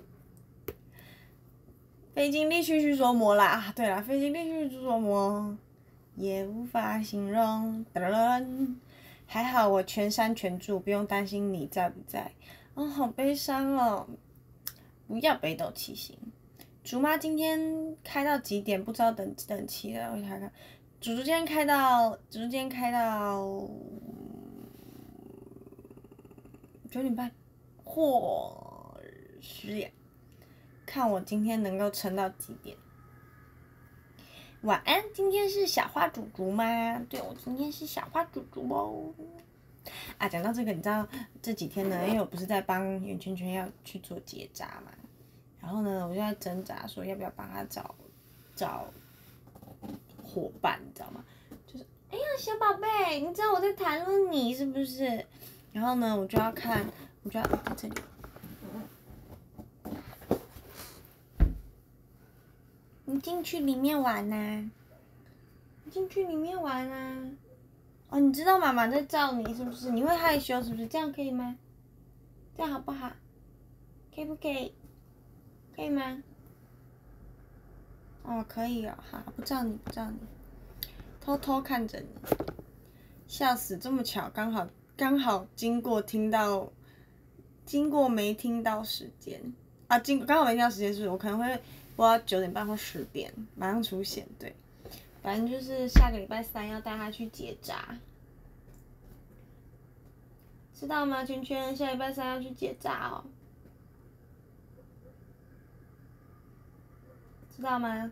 非经历去琢磨啦，对啦，非经历去琢磨也无法形容。还好我全山全住，不用担心你在不在。哦，好悲伤哦！不要北斗七星。竹妈今天开到几点？不知道等期了，我看看。竹今天开到9点半，或10点。看我今天能够撑到几点。晚安，今天是小花竹竹吗？对，我今天是小花竹竹哦。啊，讲到这个，你知道这几天呢，因为我不是在帮圆圈圈要去做结扎嘛，然后呢，我就在挣扎说要不要帮他找伙伴，你知道吗？就是，哎呀，小宝贝，你知道我在谈论你是不是？然后呢，我就要在这里。你进去里面玩呐、进去里面玩啊！哦，你知道妈妈在照你是不是？你会害羞是不是？这样可以吗？这样好不好？可以不可以？可以吗？哦，可以哦，好，不照你，偷偷看着你，笑死！这么巧，刚好经过没听到时间啊，刚好没听到时间，是不是？我可能会播到9点半或10点，马上出现，对。反正就是下个礼拜3要带他去结扎，知道吗？圈圈，下礼拜3要去结扎哦，知道吗？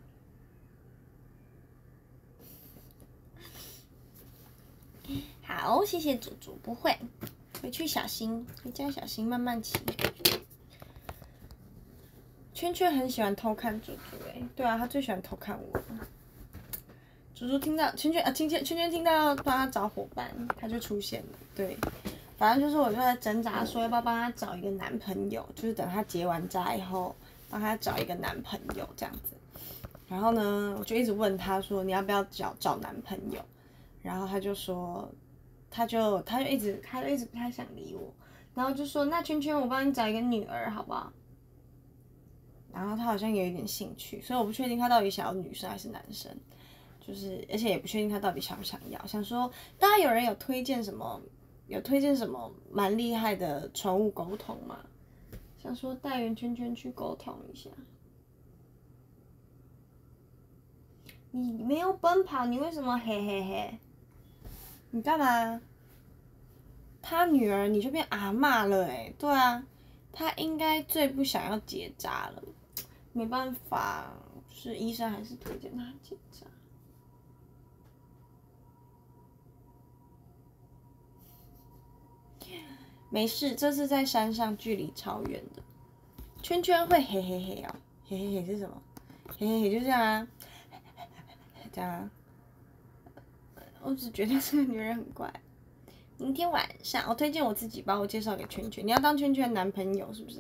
好，谢谢祖祖，不会，回去小心，回家小心，慢慢骑。圈圈很喜欢偷看祖祖，对啊，他最喜欢偷看我。祖祖听到圈圈听到帮他找伙伴，他就出现了。对，反正就是我就在挣扎说要不要帮他找一个男朋友，就是等他结完扎以后，帮他找一个男朋友这样子。然后呢，我就一直问他说你要不要找男朋友，然后他就说，他就一直不太想理我，然后就说那圈圈我帮你找一个女儿好不好？然后他好像有一点兴趣，所以我不确定他到底想要女生还是男生，就是而且也不确定他到底想不想要。想说大家有人有推荐什么蛮厉害的宠物沟通吗？想说带圆圈圈去沟通一下。你没有奔跑，你为什么嘿嘿嘿？你干嘛？他女儿你就变阿嬷了对啊，他应该最不想要结扎了，没办法，就是医生还是推荐他结扎。没事，这是在山上，距离超远的。圈圈会嘿嘿嘿哦，嘿嘿嘿是什么？嘿嘿嘿就这样啊，这样啊。我只觉得这个女人很怪。明天晚上我推荐我自己，把我介绍给圈圈。你要当圈圈男朋友是不是？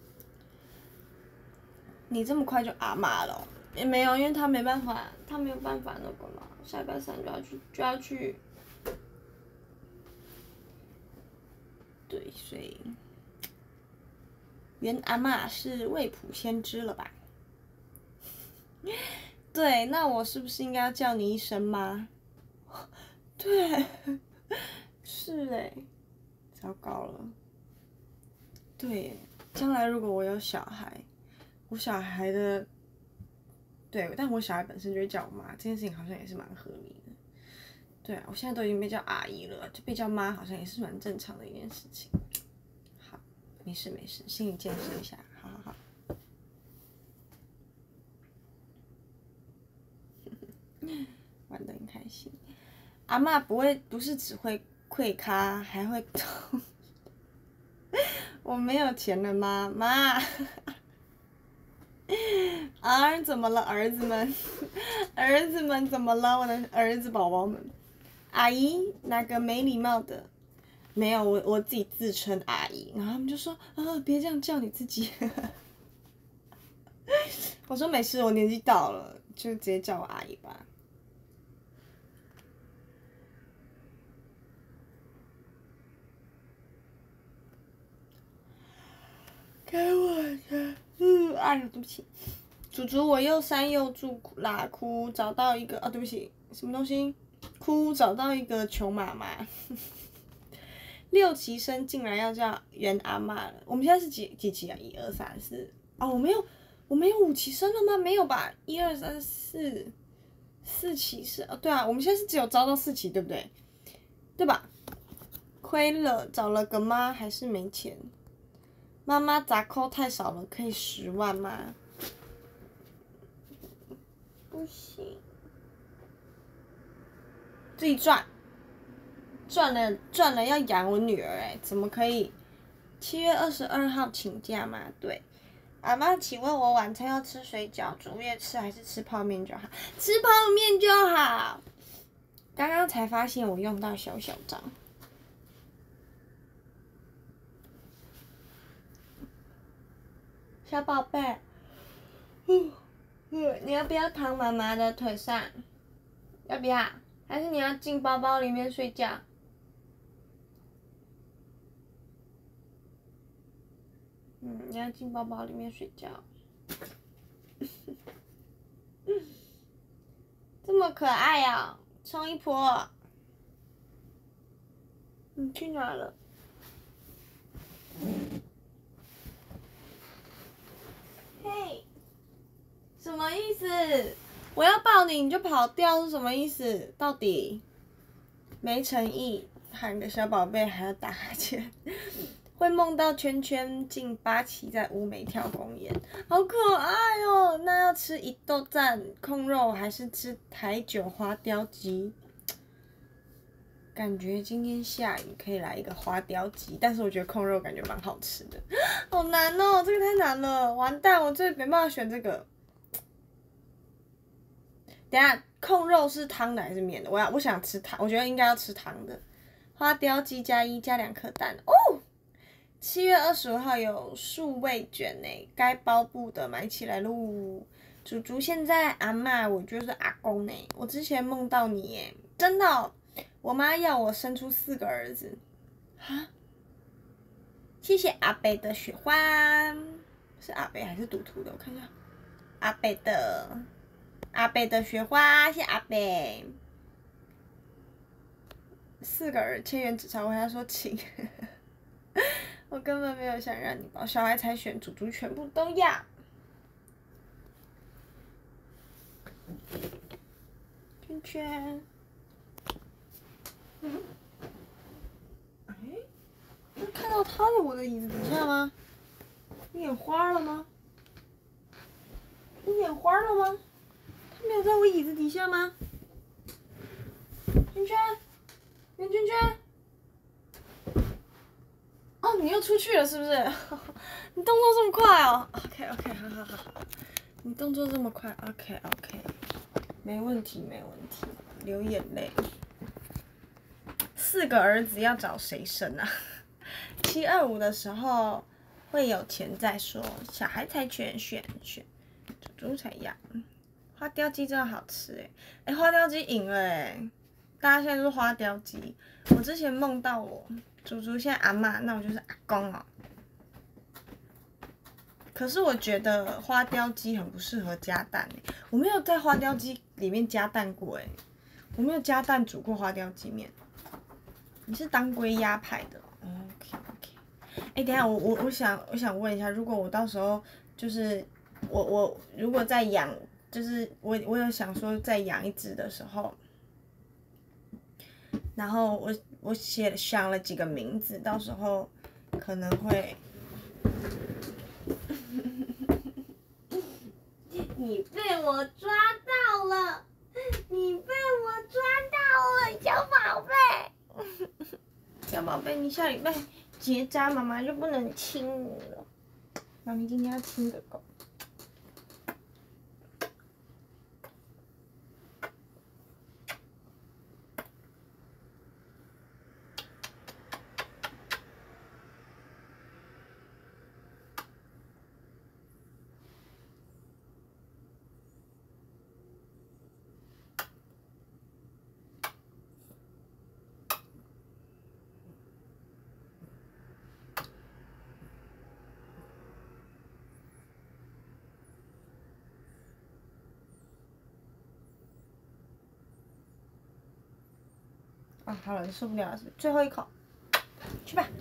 你这么快就阿嬷了？也没有，因为他没有办法那个嘛。下礼拜3就要去。对，所以原阿嬷是未卜先知了吧？对，那我是不是应该要叫你一声妈？对，是是哎，糟糕了。对，将来如果我有小孩，我小孩的，对，但我小孩本身就会叫我妈，这件事情好像也是蛮合理的。对啊，我现在都已经被叫阿姨了，就被叫妈好像也是蛮正常的一件事情。好，没事没事，心理建设一下，好好好。玩得很开心。阿嬷不是只会跪咖，还会动。我没有钱了吗？妈。怎么了，儿子们？儿子们怎么了？我的儿子宝宝们。阿姨，哪个没礼貌的？没有，我自己自称阿姨，然后他们就说别这样叫你自己。我说没事，我年纪到了，就直接叫我阿姨吧。给我的，哎呦，对不起，祖祖，我又山又住啦，哭找到一个对不起，什么东西？哭找到一个穷妈妈。6期生竟然要叫袁阿嬷了，我们现在是几期啊？1、2、3、4我没有5期生了吗？没有吧？1、2、3、4期是对啊，我们现在是只有招到4期，对不对？对吧？亏了，找了个妈还是没钱。妈妈杂扣太少了，可以10万吗？不行，自己赚，赚了要养我女儿怎么可以？7月22号请假吗？对。阿妈，请问我晚餐要吃水饺、煮月吃还是吃泡面就好？吃泡面就好。刚刚才发现我用到小小张。小宝贝，你要不要躺妈妈的腿上？要不要？还是你要进包包里面睡觉？你要进包包里面睡觉。这么可爱啊！冲一波。你去哪了？嘿，什么意思？我要抱你，你就跑掉是什么意思？到底没诚意，喊个小宝贝还要打哈欠，会梦到圈圈进8期在乌梅跳公园，好可爱哦！那要吃一豆站控肉还是吃台酒花雕鸡？感觉今天下雨可以来一个花雕鸡，但是我觉得控肉感觉蛮好吃的，好难哦，这个太难了，完蛋，我最没办法选这个。等一下，控肉是汤的还是面的？我想吃汤，我觉得应该要吃汤的。花雕鸡加1加2颗蛋哦。7月25号有数位卷该包布的买起来喽。祖祖现在阿嬷，我就是阿公我之前梦到你真的哦。我妈要我生出4个儿子，谢谢阿北的雪花，是阿北还是赌徒的？我看一下，阿北的雪花，谢谢阿北。4个人千元纸钞，我跟他说请，我根本没有想让你包，小孩才选，祖祖全部都要。圈圈。是看到他在我的椅子底下吗？你眼花了吗？你眼花了吗？他没有在我椅子底下吗？圈圈，圆圈圈。哦，你又出去了是不是？你动作这么快哦。OK， 好。你动作这么快 ，OK， 没问题。流眼泪。4个儿子要找谁生啊？725的时候会有钱再说，小孩才选，祖祖才要。花雕鸡真的好吃花雕鸡赢了大家现在都是花雕鸡。我之前梦到我祖祖现在阿嬷，那我就是阿公哦。可是我觉得花雕鸡很不适合加蛋我没有在花雕鸡里面加蛋过我没有加蛋煮过花雕鸡面。 你是当归鸭派的 ？OK。哎，等一下我想问一下，如果我到时候就是我如果在养，就是我有想说在养一只的时候，然后我想了几个名字，到时候可能会。你被我抓到了，你被我抓到了，小宝贝。小宝贝，你下礼拜结扎，妈妈就不能亲你了。妈咪今天要亲个狗。啊，好了，受不了了，最后一口，去吧。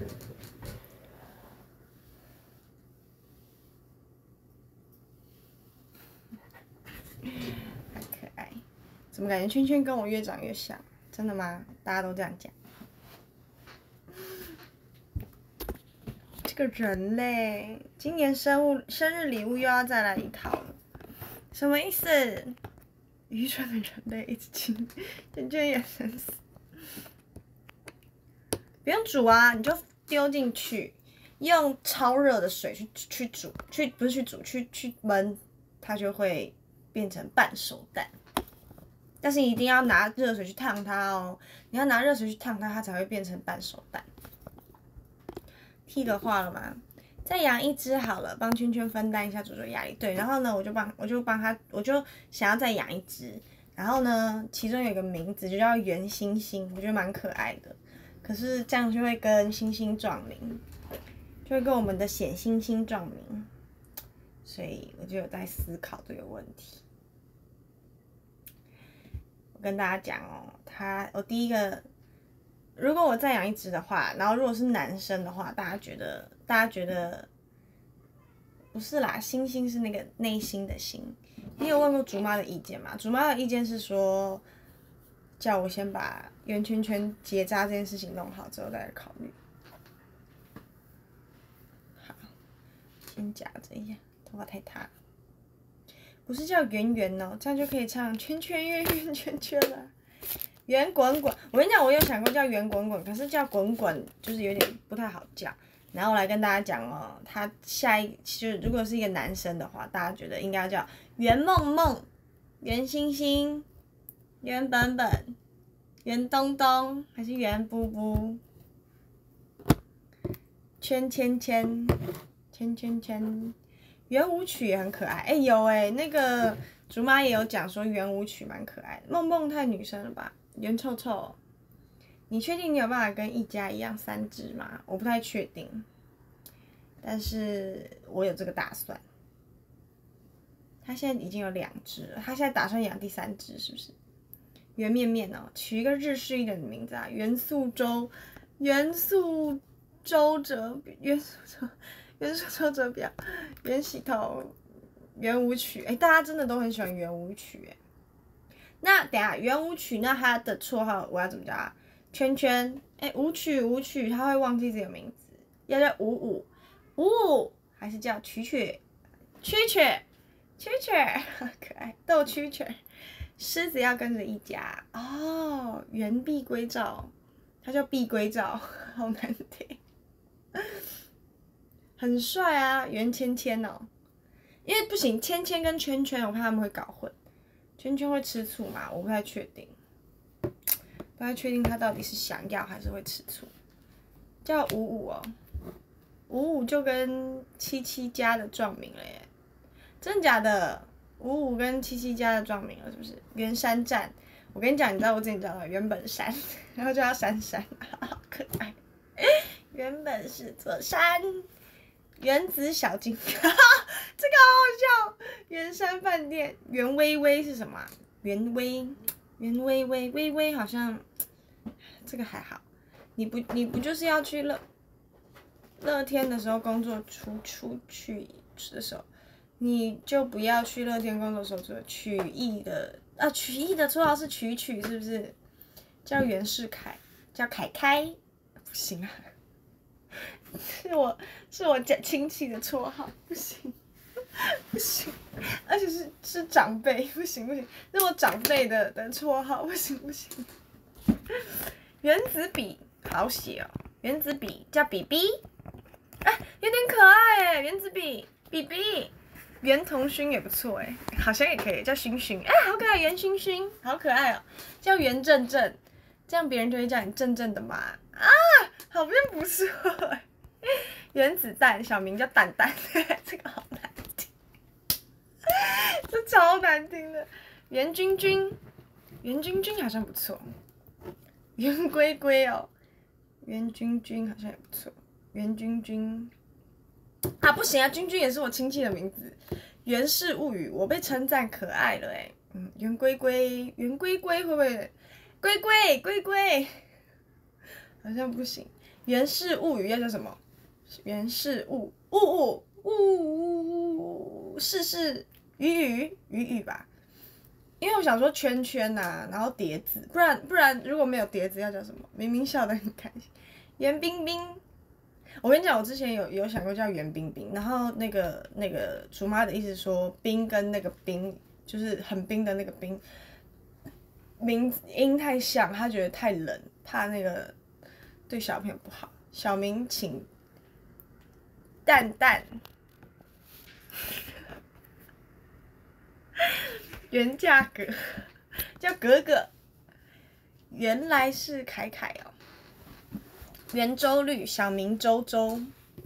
好可爱，怎么感觉圈圈跟我越长越像？真的吗？大家都这样讲。这个人嘞，今年生日礼物又要再来一套了，什么意思？愚蠢的人类一直亲，圈圈也生死。不用煮啊，你就丢进去，用超热的水去煮，不是去煮，去焖，它就会变成半熟蛋。但是一定要拿热水去烫它哦，你要拿热水去烫它，它才会变成半熟蛋。剃个话了吗？再养一只好了，帮圈圈分担一下煮煮压力。对，然后呢，我就帮他，我就想要再养一只。然后呢，其中有一个名字就叫圆星星，我觉得蛮可爱的。可是这样就会跟星星撞名，就会跟我们的显星星撞名，所以我就有在思考这个问题。我跟大家讲哦，我第一个，如果我再养一只的话，然后如果是男生的话，大家觉得不是啦，星星是那个内心的心。你有问过竹妈的意见吗？竹妈的意见是说，叫我先把圆圈圈结扎这件事情弄好之后再来考虑。好，先夹着一下，头发太塌了。不是叫圆圆哦，这样就可以唱圈圈圆圆圈圈了。圆滚滚，我跟你讲，我有想过叫圆滚滚，可是叫滚滚就是有点不太好叫。然后我来跟大家讲哦，他就是如果是一个男生的话，大家觉得应该要叫圆梦梦、圆星星、圆本本、圆东东，还是圆布布？圈圈圈，圈圈圈，圆舞曲也很可爱。有那个竹妈也有讲说圆舞曲蛮可爱的。梦梦太女生了吧？圆臭臭。你确定你有办法跟一家一样3只吗？我不太确定，但是我有这个打算。他现在已经有2只了，他现在打算养第3只，是不是？圆面面哦，取一个日式一点的名字啊，元素周折表，元洗头，圆舞曲，大家真的都很喜欢圆舞曲那等一下圆舞曲，那他的绰号我要怎么叫啊？圈圈，舞曲，他会忘记这个名字，要叫五五，还是叫蛐蛐，好可爱，斗蛐蛐，狮子要跟着一家哦，圆璧归赵，他叫璧归赵，好难听，很帅啊，圆芊芊哦，因为不行，芊芊跟圈圈，我怕他们会搞混，圈圈会吃醋嘛，我不太确定。不太确定他到底是想要还是会吃醋。叫五五哦，五五就跟77家的撞名了耶，真的假的？五五跟77家的撞名了是不是？圆山站，我跟你讲，你知道我之前叫他原本山，然后叫他珊珊，好可爱。原本是座山，原子小金这个好好笑。圆山饭店，袁微微是什么？袁微微好像这个还好。 你不就是要去乐天的时候工作出去的时候，你就不要去乐天工作的时候做曲艺的啊，曲艺的绰号是曲是不是？叫袁世凯，叫凯凯，不行啊，是我亲戚的绰号，不行。不行，而且是长辈，不行，是我长辈的绰号，不行。原子笔好写哦，原子笔叫比比，哎，有点可爱哎，原子笔比比，袁同勋也不错哎，好像也可以叫勋勋，哎，好可爱，袁勋勋，好可爱哦，叫袁正正，这样别人就会叫你正正的嘛，啊，好像不错哎，原子弹小名叫蛋蛋，这个好难听，这超难听的，袁君君好像不错。袁龟龟哦，袁君君好像也不错，袁君君啊不行啊，君君也是我亲戚的名字。袁氏物语，我被称赞可爱了哎，袁龟龟会不会？龟龟好像不行。袁氏物语要叫什么？袁氏物是语吧。因为我想说圈圈啊，然后叠字，不然如果没有叠字要叫什么？明明笑得很开心。袁冰冰，我跟你讲，我之前有想过叫袁冰冰，然后那个竹妈的意思说冰跟那个冰就是很冰的那个冰，音太像，她觉得太冷，怕那个对小朋友不好。小明请蛋蛋。原价格叫格格，原来是凯凯哦。圆周率小名周周，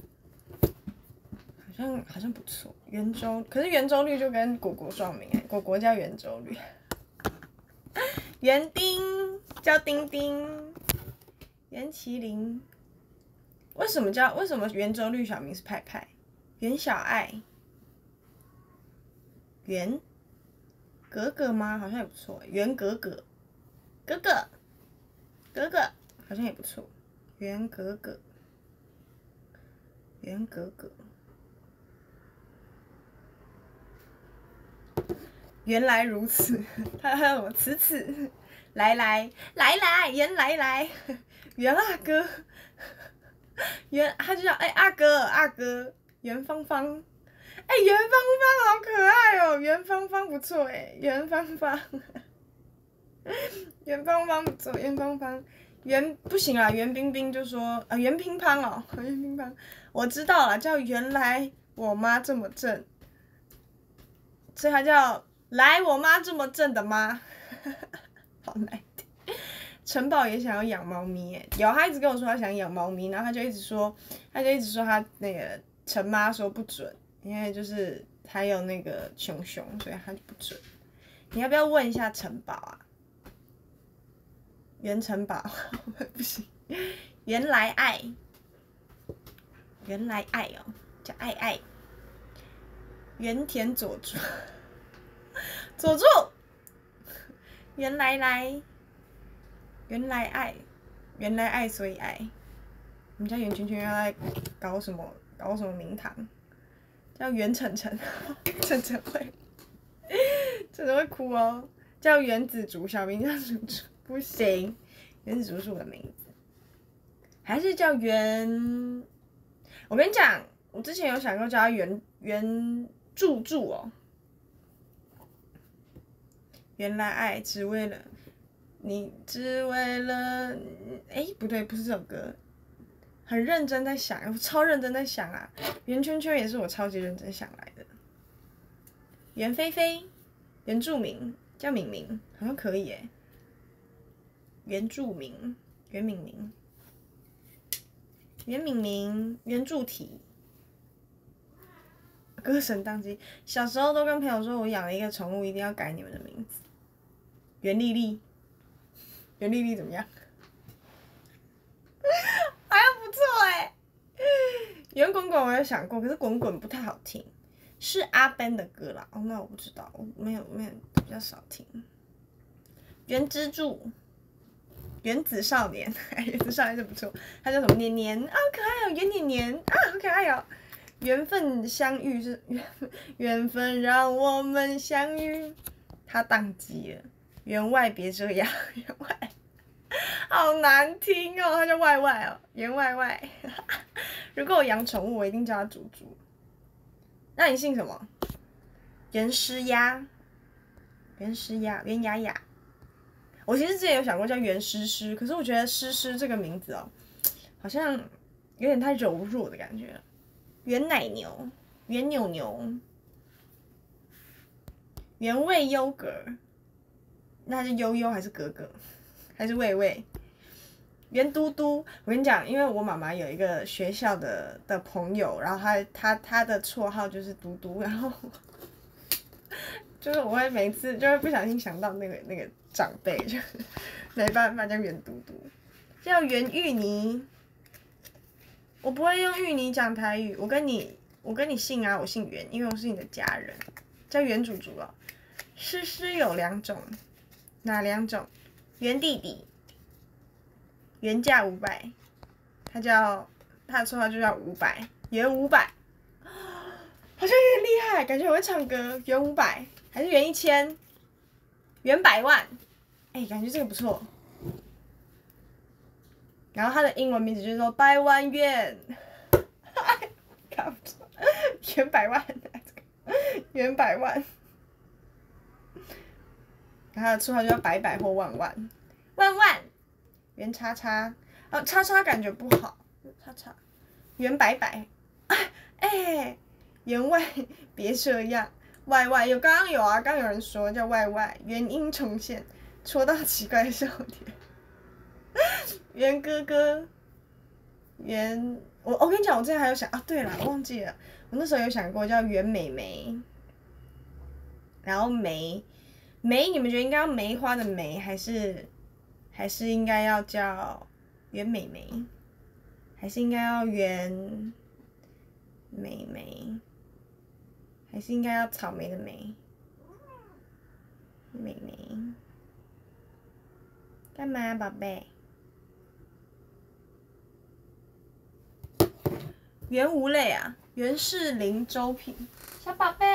好像不错。圆周，可是圆周率就跟果果撞名哎，果果叫圆周率。园丁叫丁丁，袁麒麟。为什么圆周率小名是派派？袁小爱，袁。格格吗？好像也不错。袁格格，格好像也不错。袁格格，原来如此。他还有什么？此来，袁来，袁阿哥，他就叫阿哥，袁芳芳。哎，袁芳芳好可爱哦，袁芳芳不错哎，袁芳芳不错，袁不行啊，袁冰冰就说袁乒乓哦，袁乒乓，我知道了，叫原来我妈这么正，所以他叫来我妈这么正的妈，好难听。陈宝也想要养猫咪哎，他一直跟我说他想养猫咪，然后他就一直说他那个陈妈说不准。因为就是还有那个熊，所以他就不准。你要不要问一下城堡啊？袁城堡不行。原来爱哦，叫爱。原田佐助，原来爱，所以爱。我们家圆圈圈要在搞什么名堂？叫袁晨晨会，真的会哭哦。叫原子竹，小名叫竹，不行，原子竹是我的名字，还是叫袁？我跟你讲，我之前有想过叫他袁柱哦。原来爱只为了你，不对，不是这首歌。很认真在想，我超认真在想啊！圆圈圈也是我超级认真想来的。袁菲菲，原住民叫敏敏，好像可以耶。原住民，袁敏敏，原住体。歌神当机，小时候都跟朋友说，我养了一个宠物，一定要改你们的名字。袁丽丽怎么样？好像不错哎。圆滚滚我有想过，可是滚滚不太好听，是阿 Ben 的歌啦。那我不知道，我没有比较少听。原支柱， 原子少年，原子少年是不错。他叫什么？年年啊，好可爱哦，袁年年啊，好可爱哦。缘分相遇是缘分让我们相遇，他宕机了。员外别这样，员外好难听哦，他叫外外哦，员外外。如果我养宠物，我一定叫他猪猪。那你姓什么？袁诗雅，袁诗雅，袁雅雅。我其实之前有想过叫袁诗诗，可是我觉得诗诗这个名字哦，好像有点太柔弱的感觉。袁奶牛，袁扭扭，原味优格，那是悠悠还是格格，还是味味？袁嘟嘟，我跟你讲，因为我妈妈有一个学校的朋友，然后他的绰号就是嘟嘟，然后就是我会每次就会不小心想到那个长辈，就是没办法叫袁嘟嘟，叫袁芋泥。我不会用芋泥讲台语，我跟你姓啊，我姓袁，因为我是你的家人，叫袁祖祖哦。诗诗有2种，哪2种？袁弟弟，原价500，他的绰号就叫500，袁500，好像有点厉害，感觉我会唱歌。袁500还是袁1000？袁100万，感觉这个不错。然后他的英文名字就是说100万元，看不出，袁100万，袁100万。然后他的绰号就叫百百或万万，万万，袁叉叉，叉叉感觉不好，叉叉，袁百百，员外别这样，外外刚刚有啊，刚有人说叫外外，原音重现，戳到奇怪的笑点。袁哥哥，我跟你讲，我之前还有想啊，对了，我忘记了，我那时候有想过叫袁美眉，然后梅，你们觉得应该要梅花的梅，还是应该要叫袁美眉，还是应该要袁美眉，还是应该要草莓的莓？美眉，干嘛，宝贝？袁无泪啊，袁世林周平，小宝贝，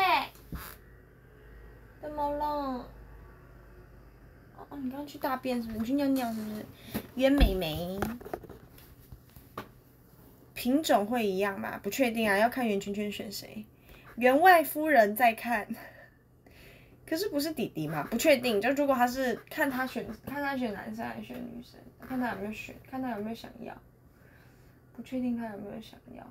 怎么了？你刚去大便是不是？你去尿尿是不是？袁美眉，品种会一样吗？不确定啊，要看圆圈圈选谁。员外夫人在看，可是不是弟弟嘛？不确定。就如果他是看他选男生还是选女生，看他有没有选，看他有没有想要。不确定他有没有想要。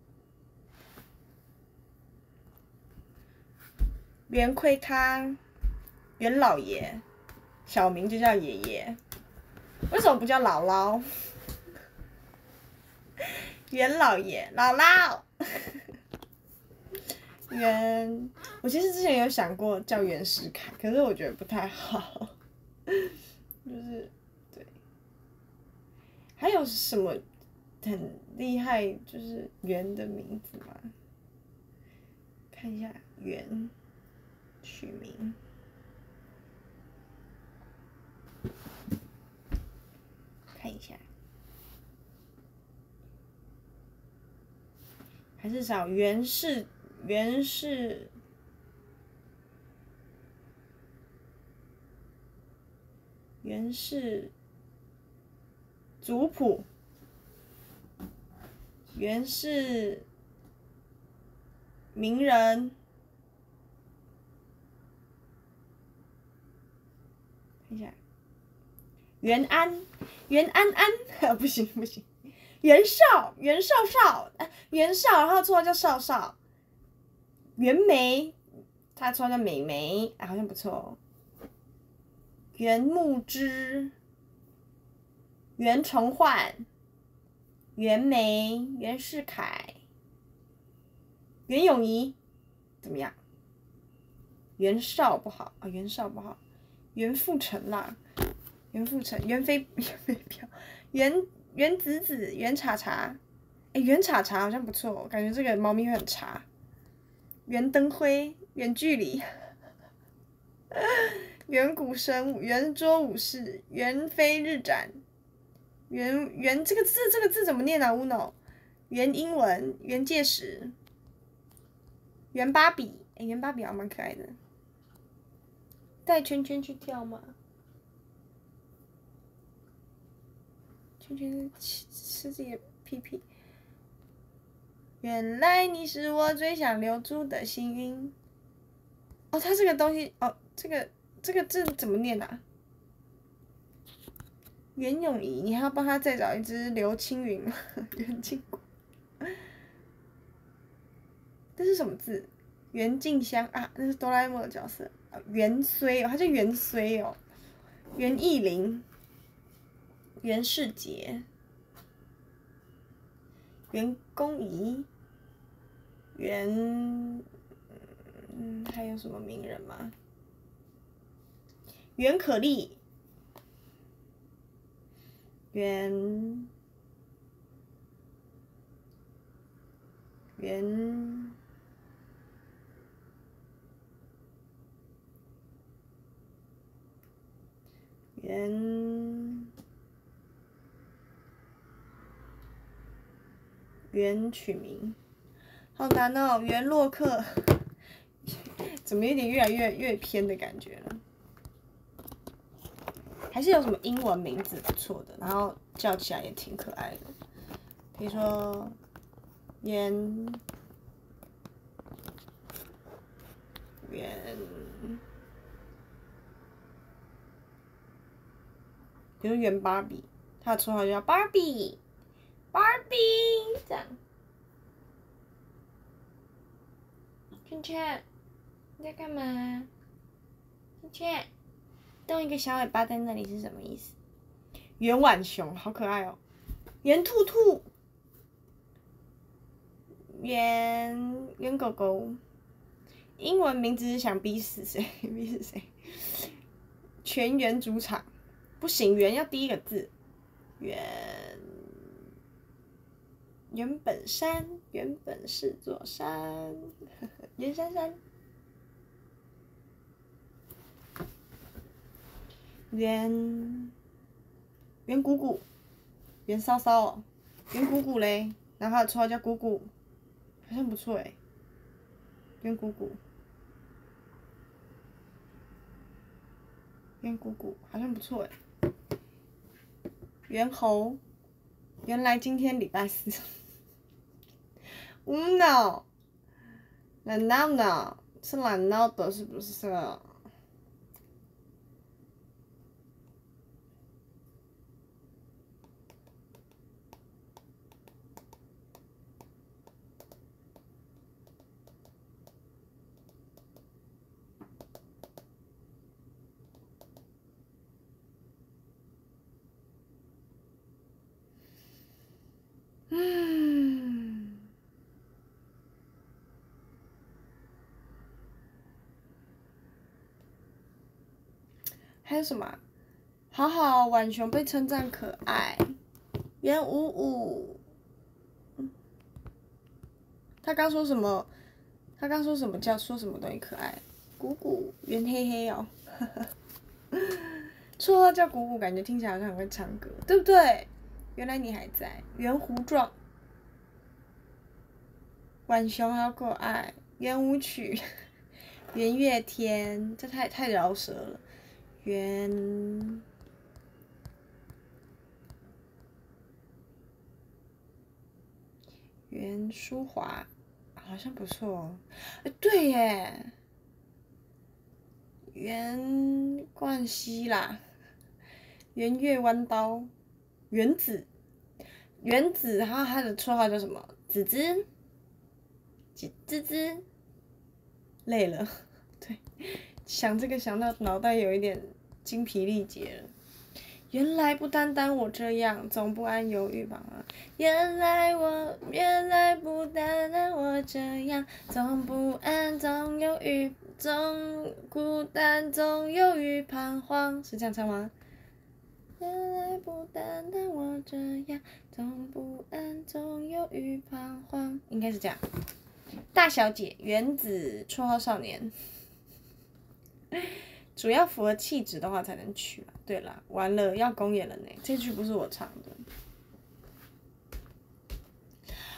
袁亏他，袁老爷，小名就叫爷爷，为什么不叫姥姥？袁老爷，姥姥。我其实之前有想过叫袁世凯，可是我觉得不太好。就是对，还有什么很厉害就是袁的名字吗？看一下袁取名，看一下，还是找袁氏族谱，袁氏名人，看一下，袁安安，不行，袁绍，袁绍，然后绰号叫绍绍，袁枚，他绰号叫美眉，好像不错哦。袁牧之，袁崇焕，袁枚，袁世凯，袁咏仪，怎么样？袁绍不好啊，袁绍不好。袁富城啦，袁富城，袁飞飘，袁子子，袁茶茶，袁茶茶好像不错，感觉这个猫咪会很茶。袁登辉，远距离。远古生物，圆桌武士，猿飞日展， 原这个字怎么念啊 ？Uno， 原英文原介石，原芭比，原芭比还蛮可爱的。带圈圈去跳吗？圈圈吃自己的屁屁。原来你是我最想留住的幸运。哦，它这个东西，哦，这个字怎么念啊？袁咏仪，你还要帮他再找一只刘青云吗？袁静国。这是什么字？袁静香啊，那是哆啦 A 梦的角色。袁虽哦，他叫袁虽哦。袁艺林。袁世杰。袁弓夷。还有什么名人吗？袁可丽。袁取名，好难哦。袁洛克，怎么有点越来越偏的感觉了？还是有什么英文名字不错的，然后叫起来也挺可爱的，比如说比如袁芭比，他的绰号就叫芭比，这样。圈圈，你在干嘛？圈圈，动一个小尾巴在那里是什么意思？袁婉熊，好可爱哦。袁兔兔，袁狗狗。英文名字是想逼死谁？逼死谁？全员主场，不行，袁要第一个字。原本山，原本是座山，袁姗姗。袁姑姑，袁骚骚哦，袁姑姑嘞，然后他的绰号叫姑姑，好像不错哎。袁姑姑，好像不错哎。袁猴，原来今天礼拜四。no， 懒闹呢？是懒闹的，是不是？还有什么？好好，浣熊被称赞可爱。袁五五，他刚说什么？说什么东西可爱？鼓鼓，袁黑黑哦。绰号叫鼓鼓，感觉听起来好像很会唱歌，对不对？原来你还在。圆弧状。浣熊好可爱。圆舞曲。圆月天，这太饶舌了。袁淑华，好像不错哦。对耶。袁冠希啦。圆月弯刀。原子，他的绰号叫什么？子芝。累了，对，想这个想到脑袋有一点精疲力竭了。原来不单单我这样，总不安犹豫吧？原来不单单我这样，总不安，总犹豫，总孤单，总犹豫彷徨，是这样唱吗？原来不单单我这样，总不安，总犹豫彷徨，应该是这样。大小姐，原子，绰号少年。主要符合气质的话才能取。对啦，完了要公演了呢，这句不是我唱的。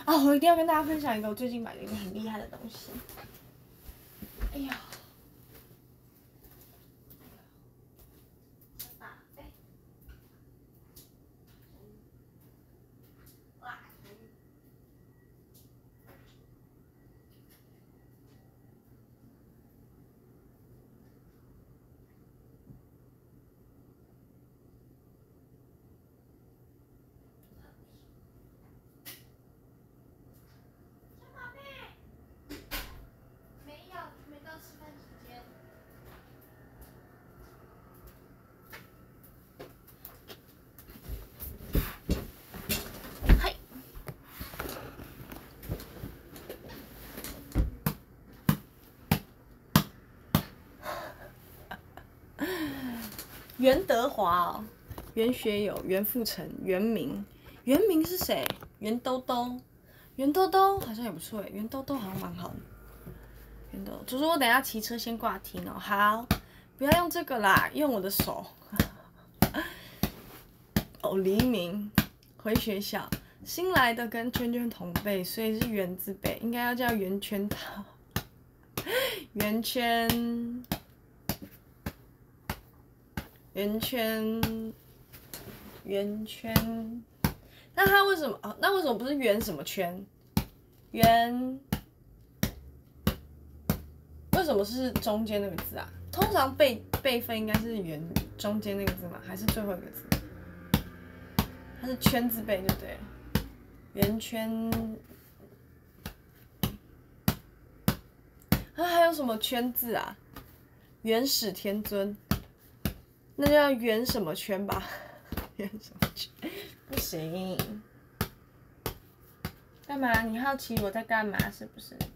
哦，我一定要跟大家分享一个我最近买的一个很厉害的东西。哎呀！袁德华哦，袁学友、袁富城、袁明，袁明是谁？袁兜兜，袁兜兜好像也不错哎，袁兜兜好像蛮好的。袁兜，就说我等一下骑车先挂听哦。好，不要用这个啦，用我的手。哦，黎明回学校，新来的跟圈圈同辈，所以是圆字辈，应该要叫圆圈套。圆圈。圆圈，圆圈，那它为什么啊？那为什么不是圆什么圈？圆，为什么是中间那个字啊？通常辈分应该是圆中间那个字吗？还是最后一个字？它是圈字辈就对了。圆圈，啊，还有什么圈字啊？元始天尊。那就要圆什么圈吧？圆什么圈？不行。干嘛？你好奇我在干嘛是不是？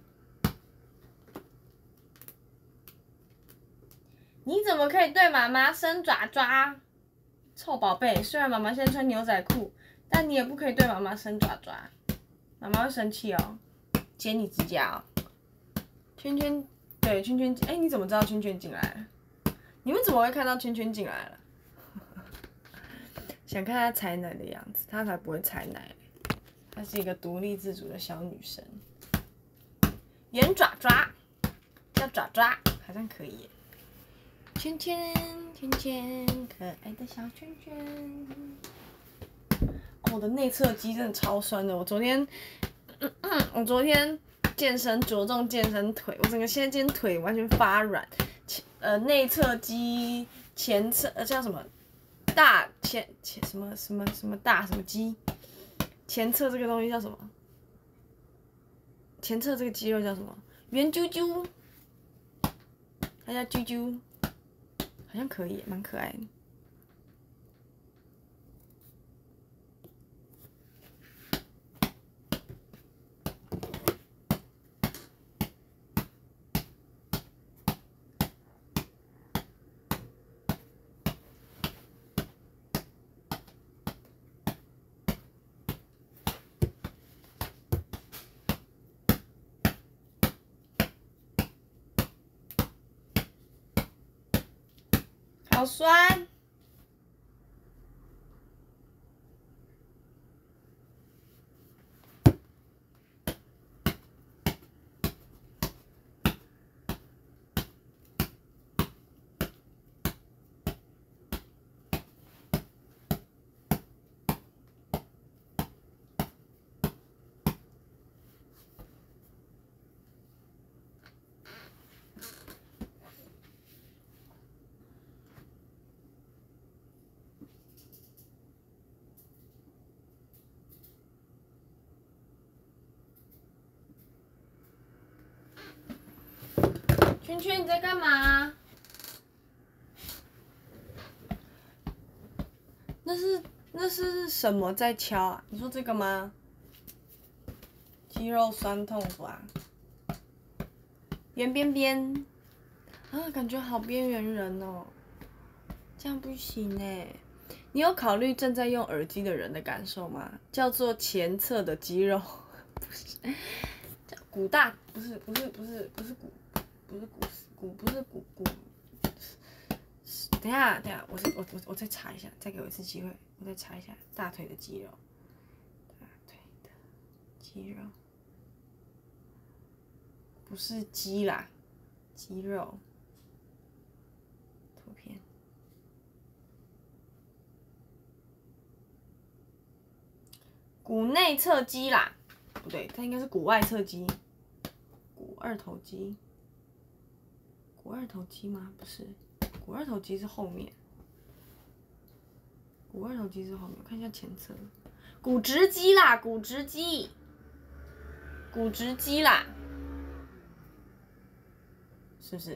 你怎么可以对妈妈伸爪爪？臭宝贝，虽然妈妈现在穿牛仔裤，但你也不可以对妈妈伸爪爪，妈妈会生气哦，剪你指甲哦。圈圈，对，圈圈，哎，你怎么知道圈圈进来了？你们怎么会看到圈圈进来了？想看她采奶的样子，她才不会采奶。她是一个独立自主的小女生。圆爪爪，叫爪爪，好像可以耶。圈圈，圈圈，可爱的小圈圈。哦，我的内侧肌真的超酸的。我昨天健身着重健身腿，我整个现在今天腿完全发软。内侧肌、前侧叫什么大前什么大什么肌？前侧这个东西叫什么？前侧这个肌肉叫什么？圆啾啾，它叫啾啾，好像可以，蛮可爱的。好酸。圈圈，你在干嘛？那是什么在敲啊？你说这个吗？肌肉酸痛吧？圆边边啊，感觉好边缘人哦，这样不行哎。你有考虑正在用耳机的人的感受吗？叫做前侧的肌肉，不是，骨大，不是骨，等一下，我再查一下，再给我一次机会，我再查一下大腿的肌肉，大腿的肌肉，不是鸡啦，肌肉。图片。股内侧肌啦，不对，它应该是股外侧肌。股二头肌。股二头肌吗？不是，股二头肌是后面。股二头肌是后面，我看一下前侧。股直肌啦，股直肌。股直肌啦，是不是？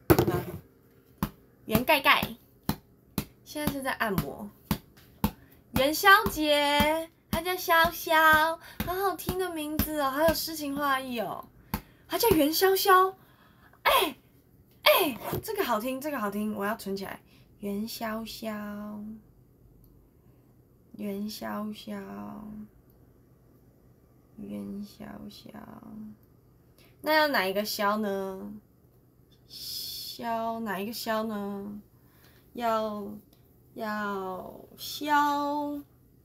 元盖盖，现在是在按摩。元宵节，它叫潇潇，好好听的名字哦，好有诗情画意哦。它叫元宵宵，这个好听，这个好听，我要存起来。元宵宵，元宵宵，元宵宵。那要哪一个宵呢？宵哪一个宵呢？要潇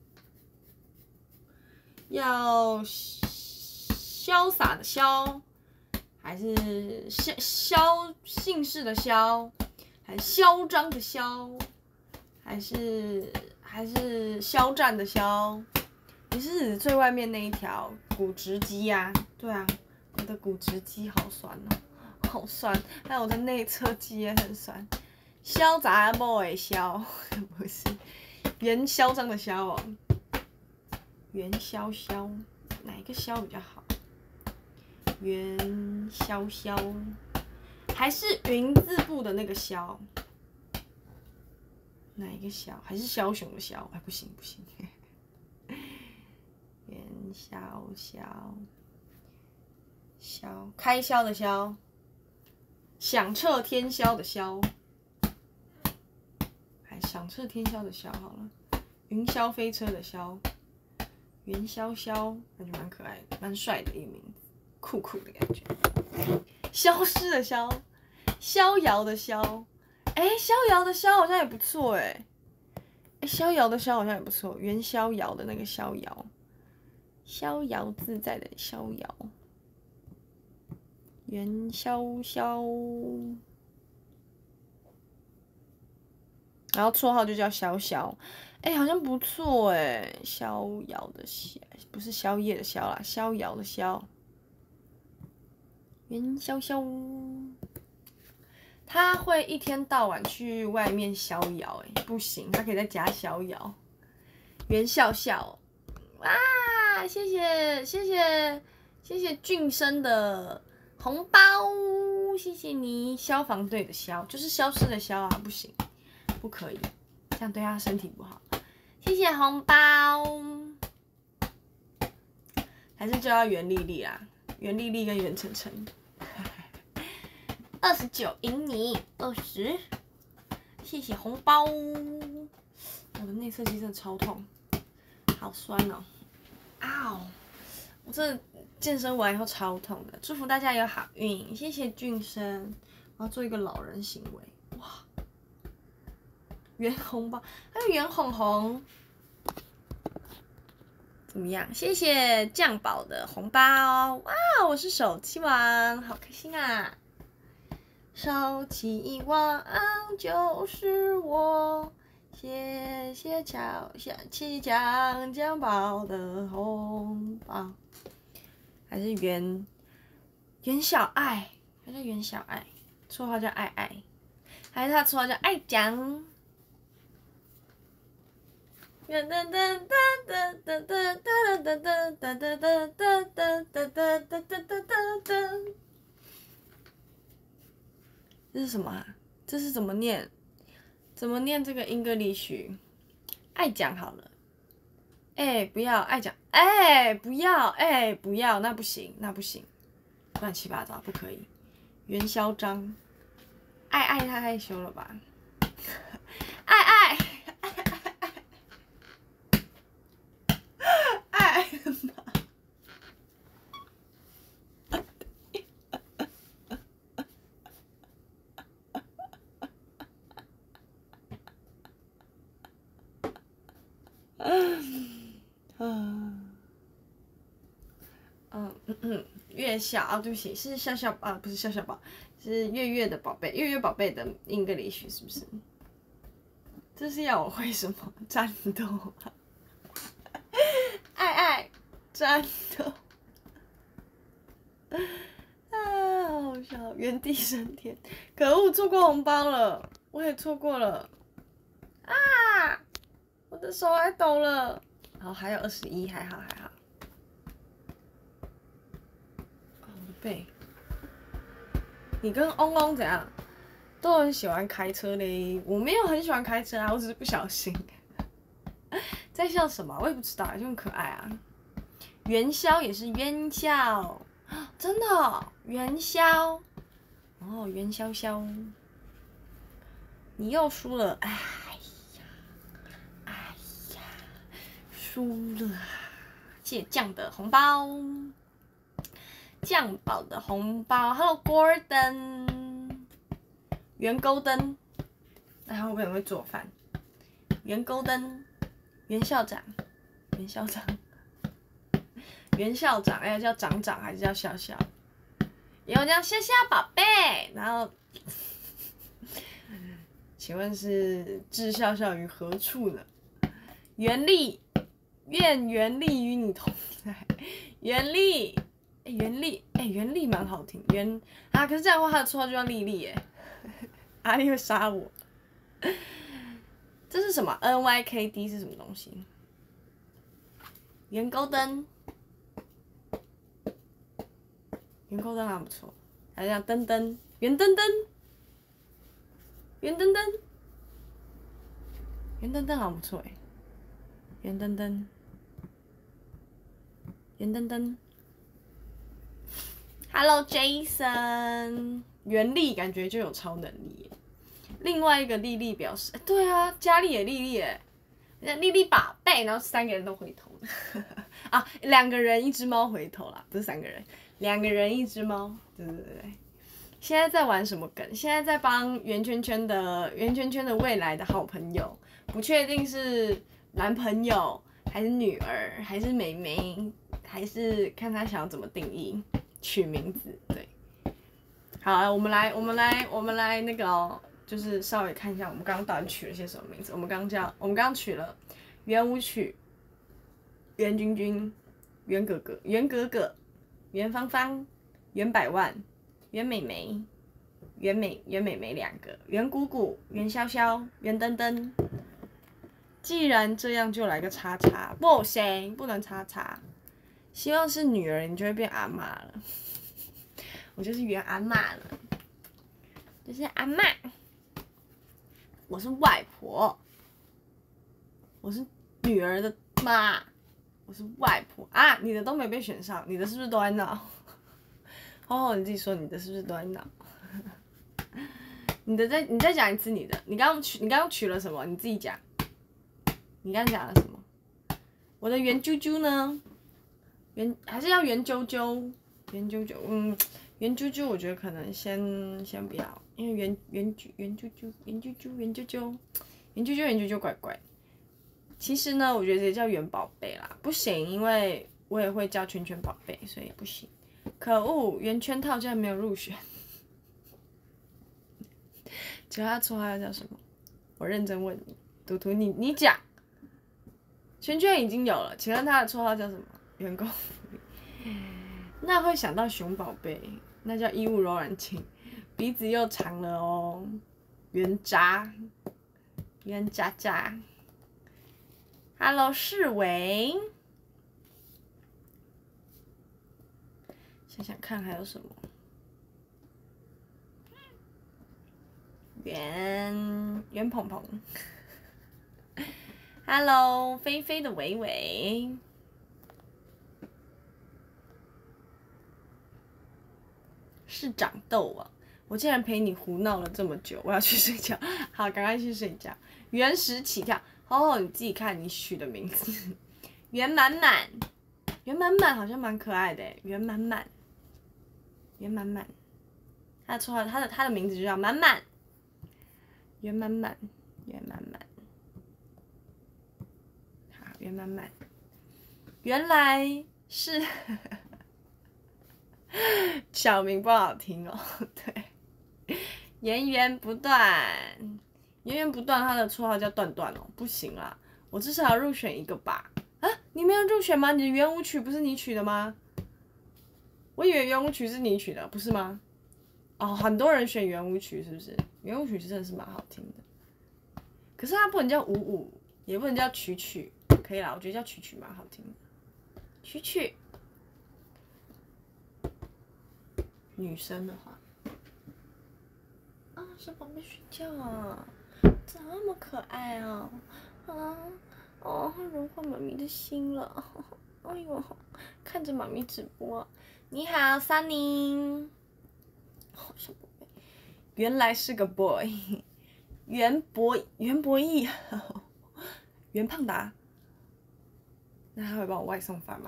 洒的潇，还是姓氏的萧，还是嚣张的嚣，还是肖战的肖？你是指最外面那一条股直肌啊？对啊，我的股直肌好酸哦，好酸，还有我的内侧肌也很酸。潇洒的潇，不是元嚣张的嚣哦，元宵宵，哪一个宵比较好？元宵宵，还是云字部的那个宵？哪一个宵？还是枭雄的枭？哎，不行不行。元宵宵，宵开销的销，响彻天霄的霄，还响彻天霄的霄好了。云霄飞车的霄，元宵宵，感觉蛮可爱的，蛮帅的一个名字，酷酷的感觉。消失的消，逍遥的逍，逍遥的逍好像也不错逍遥的逍好像也不错，元逍遥的那个逍遥，逍遥自在的逍遥，元宵宵，然后绰号就叫潇潇，好像不错逍遥的逍，不是宵夜的宵啦，逍遥的逍，元宵宵。他会一天到晚去外面逍遥，不行，他可以在家逍遥。袁笑笑，哇，谢谢俊生的红包，谢谢你。消防队的消就是消失的消啊，不行，不可以，这样对他身体不好。谢谢红包，还是就要袁丽丽啦，袁丽丽跟袁晨晨。29赢你20，谢谢红包。我的内侧肌真的超痛，好酸哦！啊，我真的健身完以后超痛的。祝福大家有好运，谢谢俊生。我要做一个老人行为，哇！圆红包，还有圆红红，怎么样？谢谢酱宝的红包，哇！我是手气王，好开心啊！手气王就是我，谢谢气酱酱宝的红包，还是袁小爱，还是袁小爱，绰号叫爱爱，还是他绰号叫爱酱。这是什么啊？这是怎么念？怎么念这个 English？ 爱讲好了。不要爱讲，不要，不要，那不行，那不行，乱七八糟，不可以。元宵章，爱太害羞了吧？爱。 月笑啊，对不起，是笑笑啊，不是笑笑宝，是月月的宝贝，月月宝贝的 English 是不是？这是要我会什么战斗啊？爱战斗啊，好好笑！原地升天，可恶，错过红包了，我也错过了啊！我的手还抖了，好，还有21，还好。我的背，你跟嗡嗡怎样？都很喜欢开车嘞，我没有很喜欢开车啊，我只是不小心。在笑什么？我也不知道，就很可爱啊。元宵也是元宵，真的哦元宵哦，元宵宵。你又输了，哎呀，输了。谢谢酱的红包，酱宝的红包。Hello Gordon， 圆钩灯，那他会不会很会做饭？圆钩灯，袁校长，袁校长，哎，叫长长还是叫笑笑？也有叫笑笑宝贝，然后，请问是置笑笑于何处呢？袁立，愿袁立与你同在。袁立，袁立蛮好听。可是这样的话，他的绰号就叫丽丽耶。阿丽会杀我。这是什么 ？NYKD 是什么东西？圆钩灯，圆钩灯还不错，还有灯灯，圆灯灯，圆灯灯，圆灯灯好不错哎，圆灯灯，圆灯灯。Hello Jason， 原力感觉就有超能力耶。另外一个丽丽表示，对啊，佳丽也丽丽耶，丽丽宝贝，然后3个人都回头啊，2个人1只猫回头啦，不是3个人，2个人1只猫，对。现在在玩什么梗？现在在帮圆圈圈的未来的好朋友，不确定是男朋友还是女儿还是妹妹，还是看他想要怎么定义取名字。对，好，我们来那个就是稍微看一下我们刚刚到底取了些什么名字。我们刚刚取了圆舞曲、圆君君、圆哥哥、圆芳芳、圆百万、圆美眉、圆美眉2个、圆姑姑、圆潇潇、圆登登。既然这样，就来个叉叉，不行，不能叉叉。希望是女儿，你就会变阿嬷了。我就是圆阿嬷了，就是阿嬷。我是外婆，我是女儿的妈，我是外婆啊！你的都没被选上，你的是不是都在闹？你自己说你的是不是都在闹？你再讲一次你的，你刚刚取了什么？你自己讲。你刚刚讲了什么？我的圆啾啾呢？还是要圆啾啾？圆啾啾，圆啾啾，我觉得可能先不要，因为圆啾啾怪怪。其实呢，我觉得直接叫圆宝贝啦，不行，因为我也会叫圈圈宝贝，所以不行。可恶，圆圈套竟然没有入选。其他绰号要叫什么？我认真问你，图图你讲。圈圈已经有了，请问他的绰号叫什么？员工福利。那会想到熊宝贝，那叫衣物柔软轻，鼻子又长了哦，圆渣渣。Hello 世伟，想想看还有什么？圆蓬蓬。Hello 菲菲的伟伟。是长痘啊！我竟然陪你胡闹了这么久，我要去睡觉。好，赶快去睡觉。原始起跳，你自己看你取的名字。圆满满，圆满满好像蛮可爱的，圆满满，圆满满。他的绰号，他的名字就叫满满，圆满满，圆满满。好，圆满满。原来是。 小名不好听哦。对，源源不断，源源不断，他的绰号叫段段哦，不行啦，我至少要入选一个吧？啊，你没有入选吗？你的圆舞曲不是你取的吗？我以为圆舞曲是你取的，不是吗？哦，很多人选圆舞曲，是不是？圆舞曲真的是蛮好听的，可是它不能叫舞舞，也不能叫曲曲，可以啦，我觉得叫曲曲蛮好听的。曲曲，女生的话，啊，小宝贝睡觉啊，这么可爱啊，啊，哦，融化妈咪的心了，哎呦，看着妈咪直播，你好 ，Sunny， 哦，小宝贝，原来是个 boy， 袁博义，袁胖达，那他会帮我外送饭吗？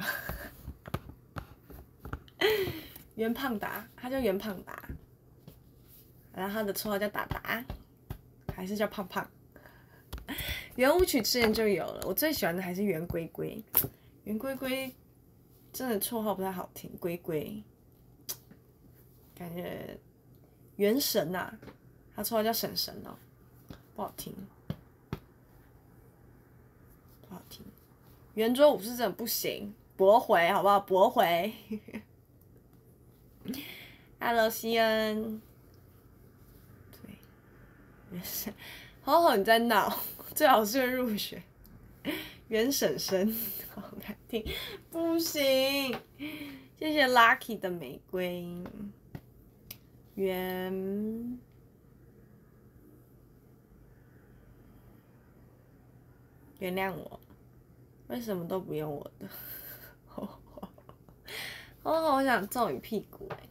袁胖达，他叫袁胖达，然后他的绰号叫达达，还是叫胖胖。圆舞曲之前就有了，我最喜欢的还是圆龟龟。圆龟龟真的绰号不太好听，龟龟，感觉元神呐、啊，他绰号叫婶婶哦，不好听，不好听。圆桌武士真的不行，驳回好不好？驳回。Hello， 西恩，对，元神，好好你在闹，最好是入选。袁婶婶，好难听，不行。谢谢 Lucky 的玫瑰，原谅我，为什么都不用我的？我好想揍你屁股哎！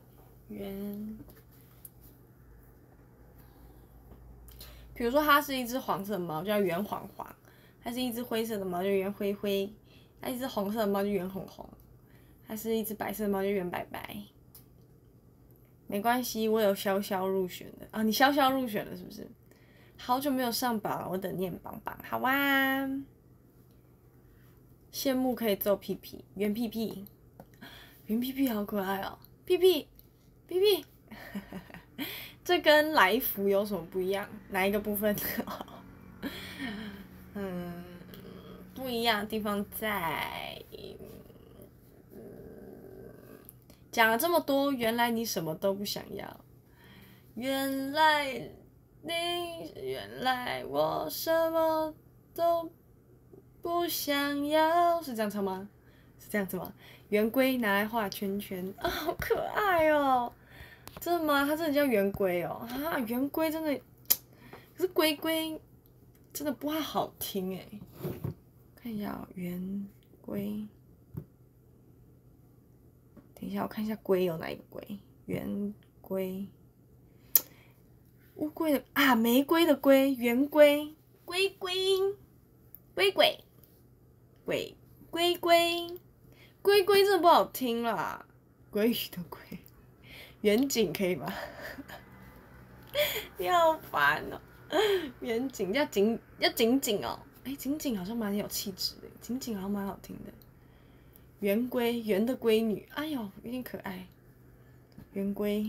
比如说它是一只黄色的猫，叫圆黄黄；它是一只灰色的猫，就圆灰灰；它一只红色的猫就圆红红；它是一只白色的猫就圆白白。没关系，我有潇潇入选的啊！你潇潇入选了是不是？好久没有上榜了，我等念榜榜。好啊！羡慕可以揍屁屁，圆屁屁，圆屁屁好可爱哦！屁屁，屁屁。这跟来福有什么不一样？哪一个部分？不一样的地方在，讲了这么多，原来你什么都不想要，原来我什么都不想要，是这样唱吗？是这样子吗？圆规拿来画圈圈啊，好可爱哦！真的吗？它真的叫圆规哦啊！圆规真的，可是龟龟真的不太好听哎。看一下哦，圆龟，等一下我看一下龟有哪一个龟？圆龟，乌龟的啊，玫瑰的龟，圆龟，龟龟，龟龟，龟龟龟，龟龟真的不好听啦。鲑鱼的龟，远景可以吗？你好烦哦。远景要景哦，哎，景景好像蛮有气质的，景景好像蛮好听的。圆规，圆的闺女，哎呦，有点可爱。圆规，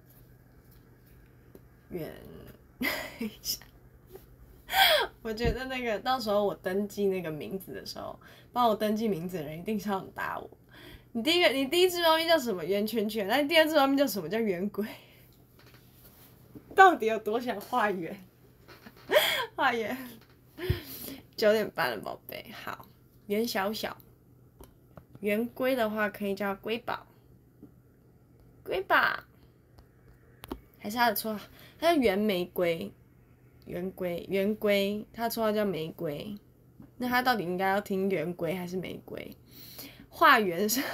圆，我觉得那个到时候我登记那个名字的时候，帮我登记名字的人一定是要打我。你第一只猫咪叫什么？圆圈圈。那你第二只猫咪叫什么？叫圆规。到底有多想画圆？画圆。9点半了，宝贝。好，圆小小。圆规的话可以叫瑰宝。瑰宝。还是它的绰号，它叫圆玫瑰。圆规，它的绰号叫玫瑰。那它到底应该要听圆规还是玫瑰？画圆是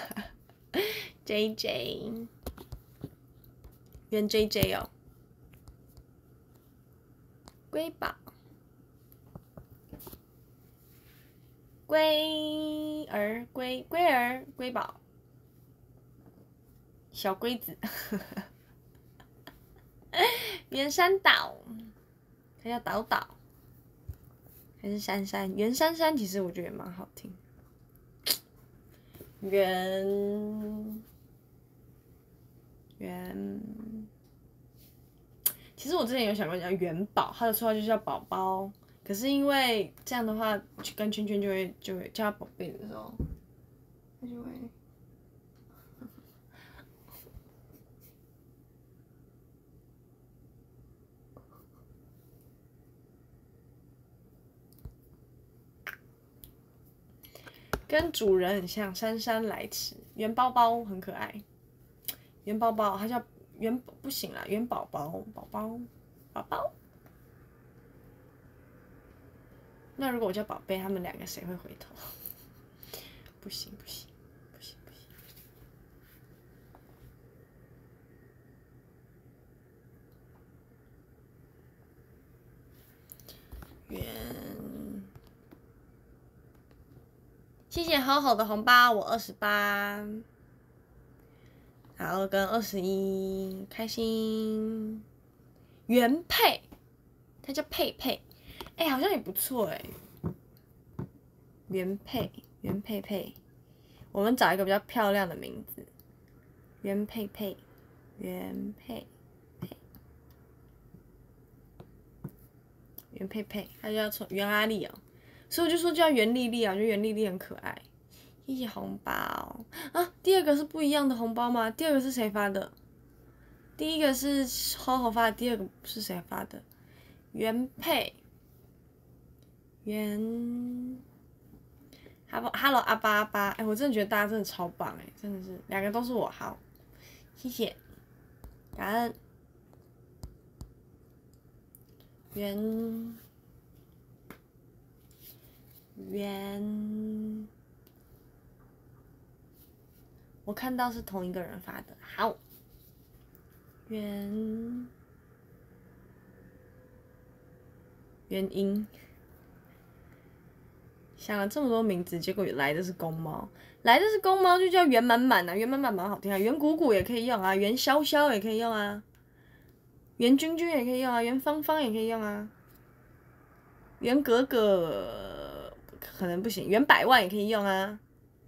JJ， 圆 JJ 哦。瑰宝，龟儿，瑰宝，小龟子。圆山岛，它叫岛岛，还是珊珊？圆珊珊其实我觉得也蛮好听。圆元，其实我之前有想过叫元宝，他的绰号就叫宝宝。可是因为这样的话，跟圈圈就会叫他宝贝的时候，他就会。跟主人很像，姗姗来迟。元包包很可爱，元包包，它叫元不行啦，元宝宝，宝宝，宝宝。那如果我叫宝贝，他们两个谁会回头？不行不行不行不行。元，谢谢好好的红包，我28，然后跟21开心。原配，他叫佩佩，哎，好像也不错哎。原配，原佩佩，我们找一个比较漂亮的名字。原佩佩，原佩佩，原佩佩，他就叫袁阿丽哦，所以我就说叫袁丽丽啊，我觉得袁丽丽很可爱。谢谢红包啊！第二个是不一样的红包吗？第二个是谁发的？第一个是好好发的，第二个是谁发的？原配，原 ，Hello 阿巴阿巴，哎，我真的觉得大家真的超棒哎，真的是两个都是我好，谢谢，感恩。原，我看到是同一个人发的，好。原因，想了这么多名字，结果来的是公猫，来的是公猫就叫圆满满啊，圆满满蛮好听啊，圆鼓鼓也可以用啊，圆潇潇也可以用啊，圆君君也可以用啊，圆芳芳也可以用啊，圆格格可能不行，圆百万也可以用啊，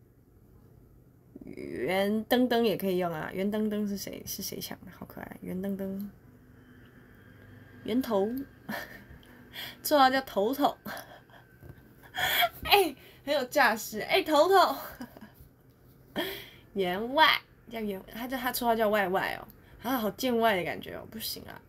圆登登也可以用啊，圆登登是谁想的？好可爱，圆登登，圆头。绰号叫头头，哎、很有架势，哎、头头，员外叫员，他绰号叫外外哦，啊，好见外的感觉哦，不行啊。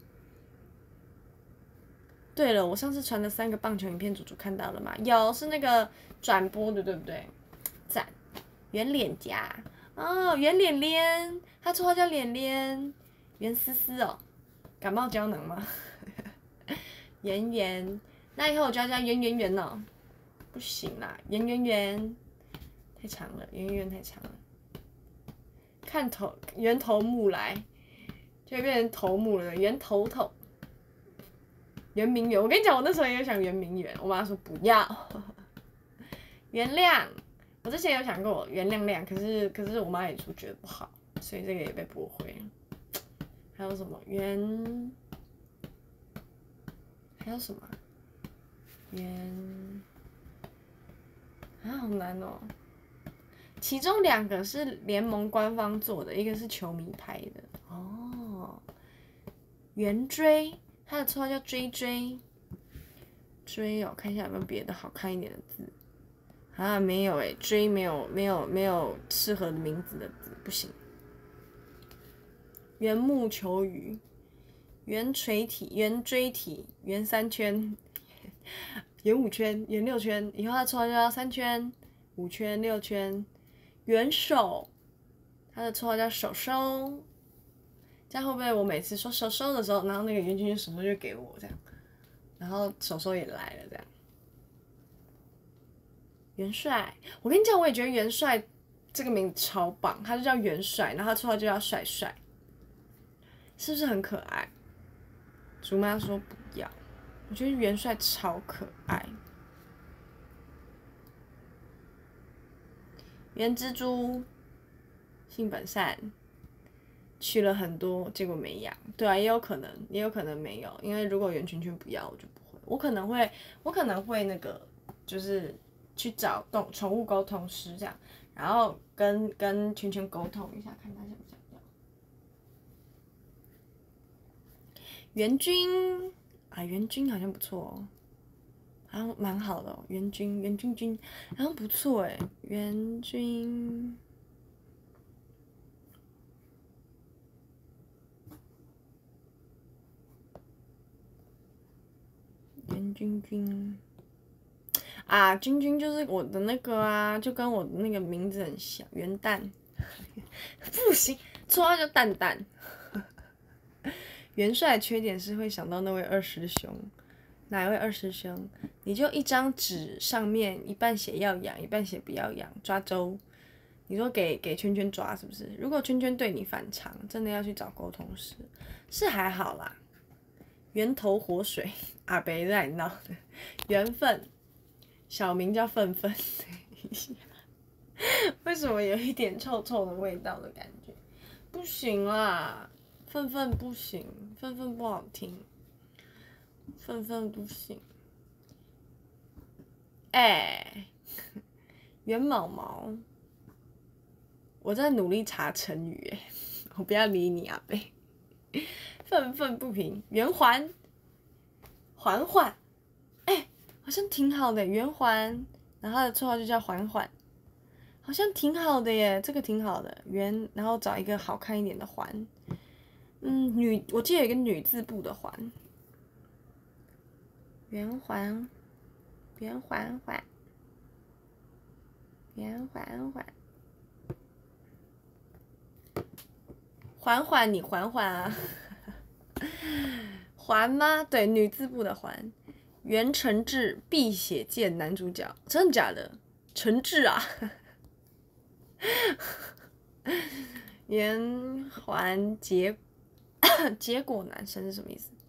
对了，我上次传的3个棒球影片，主看到了吗？有，是那个转播的，对不对？赞，圆脸颊哦，圆脸脸，他绰号叫脸脸，圆丝丝哦，感冒胶囊吗？圆圆。那以后我就要叫圆圆圆哦，不行啦，圆圆圆太长了，圆圆圆太长了。看圆头目来，就会变成头目了，圆头头。圆明园，我跟你讲，我那时候也有想圆明园，我妈说不要。原谅，我之前有想过原谅谅，可是我妈也说觉得不好，所以这个也被驳回了。还有什么还有什么？好难哦。其中2个是联盟官方做的，一个是球迷拍的哦。圆锥，他的绰号叫追追。追哦，看一下有没有别的好看一点的字啊？没有哎，追没有适合的名字的字，不行。圆木球鱼，圆锤体，圆锥体，圆3圈。圆5圈，圆6圈，以后他绰号就叫3圈、5圈、6圈。圆手，他的绰号叫手手。这样会不会我每次说手手的时候，然后那个圆圈圈手手就给我这样，然后手手也来了这样。元帅，我跟你讲，我也觉得元帅这个名字超棒，他就叫元帅，然后他绰号就叫帅帅，是不是很可爱？竹妈说不要。我觉得元帅超可爱。元蜘蛛，性本善，取了很多，结果没养。对啊，也有可能没有，因为如果圆圈圈不要，我就不会。我可能会那个，就是去找宠物沟通师这样，然后跟圈圈沟通一下，看他想不想要。 元君啊，元君好像不错哦，好像蛮好的哦。元君，好像不错哎，元君。元君啊，君就是我的那个啊，就跟我的那个名字很像，元旦。不行，绰号叫蛋蛋。元帅的缺点是会想到那位二师兄，哪一位二师兄？你就一张纸上面一半写要养，一半写不要养，抓周。你说给圈圈抓是不是？如果圈圈对你反常，真的要去找沟通师，是还好啦。源头活水，阿北在闹的缘分，小名叫粪粪。为什么有一点臭臭的味道的感觉？不行啦，粪粪不行，粪粪不好听，粪粪不行。哎，元毛毛，我在努力查成语哎，我不要理你阿北。愤愤不平，圆环，缓缓，哎，好像挺好的，圆环，然后他的绰号就叫缓缓，好像挺好的耶，这个挺好的，圆，然后找一个好看一点的环，我记得有一个女字部的环，圆环，圆环环，圆环环，缓缓，你缓缓啊。环吗？对，女字部的环。袁承志碧血剑男主角，真的假的？承志啊！圆环结果男生是什么意思？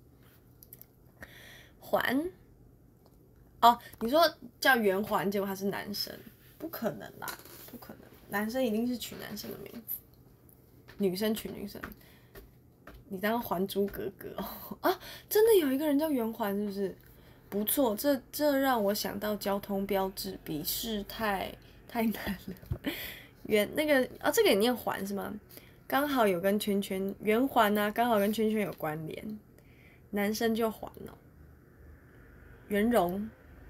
环哦，你说叫圆环，结果他是男生，不可能啦，不可能，男生一定是取男生的名字，女生取女生。你当《还珠格格》哦啊，真的有一个人叫圆环，是不是？不错，这让我想到交通标志，笔试太难了。圆那个啊，这个也念环是吗？刚好有跟圈圈圆环啊，刚好跟圈圈有关联，男生就环哦。圆融，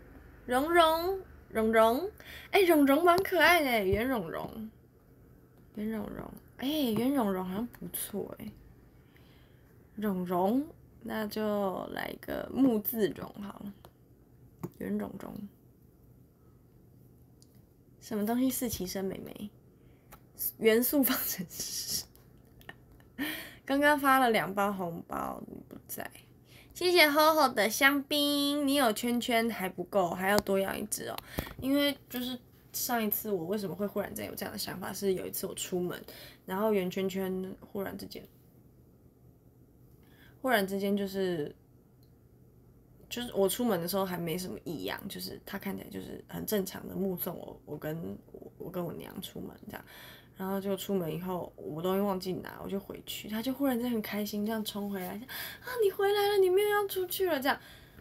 蓉，哎，蓉蓉蛮可爱的，圆蓉蓉，哎，圆蓉蓉好像不错哎。蓉蓉，那就来一个木字蓉好了。圆蓉蓉，什么东西是其生美眉？元素方程式。刚刚发了2包红包，你不在，谢谢 HoHo 的香槟。你有圈圈还不够，还要多养一只哦。因为就是上一次我为什么会忽然间有这样的想法，是有一次我出门，然后圆圈圈忽然之间就是我出门的时候还没什么异样，就是他看起来就是很正常的目送我跟我娘出门这样，然后就出门以后我东西忘记拿，我就回去，他就忽然间很开心这样冲回来，啊你回来了，你没有要出去了这样，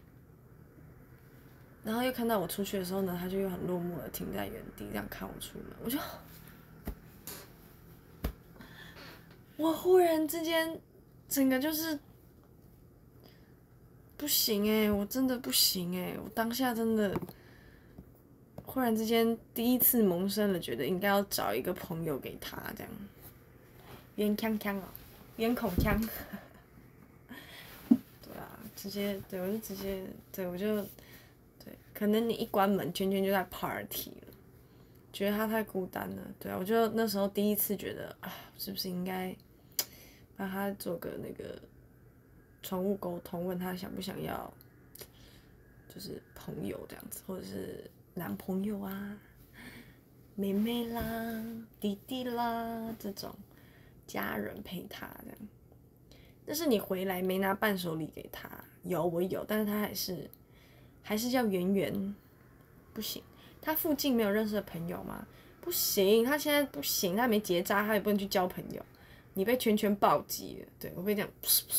然后又看到我出去的时候呢，他就又很落寞的停在原地这样看我出门，我忽然之间整个就是不行欸，我真的不行欸，我当下真的忽然之间第一次萌生了觉得应该要找一个朋友给他这样，圆锵锵哦，圆孔锵，对啊，我就直接对，可能你一关门，圈圈就在 party 了，觉得他太孤单了，对啊，我就那时候第一次觉得啊，是不是应该帮他做个那个宠物沟通，问他想不想要，就是朋友这样子，或者是男朋友啊、妹妹啦、弟弟啦这种家人陪他这样。但是你回来没拿伴手礼给他，我有，但是他还是叫圆圆，不行。他附近没有认识的朋友吗？不行，他现在不行，他没结扎，他也不能去交朋友。你被圈圈暴击了，对我被这样，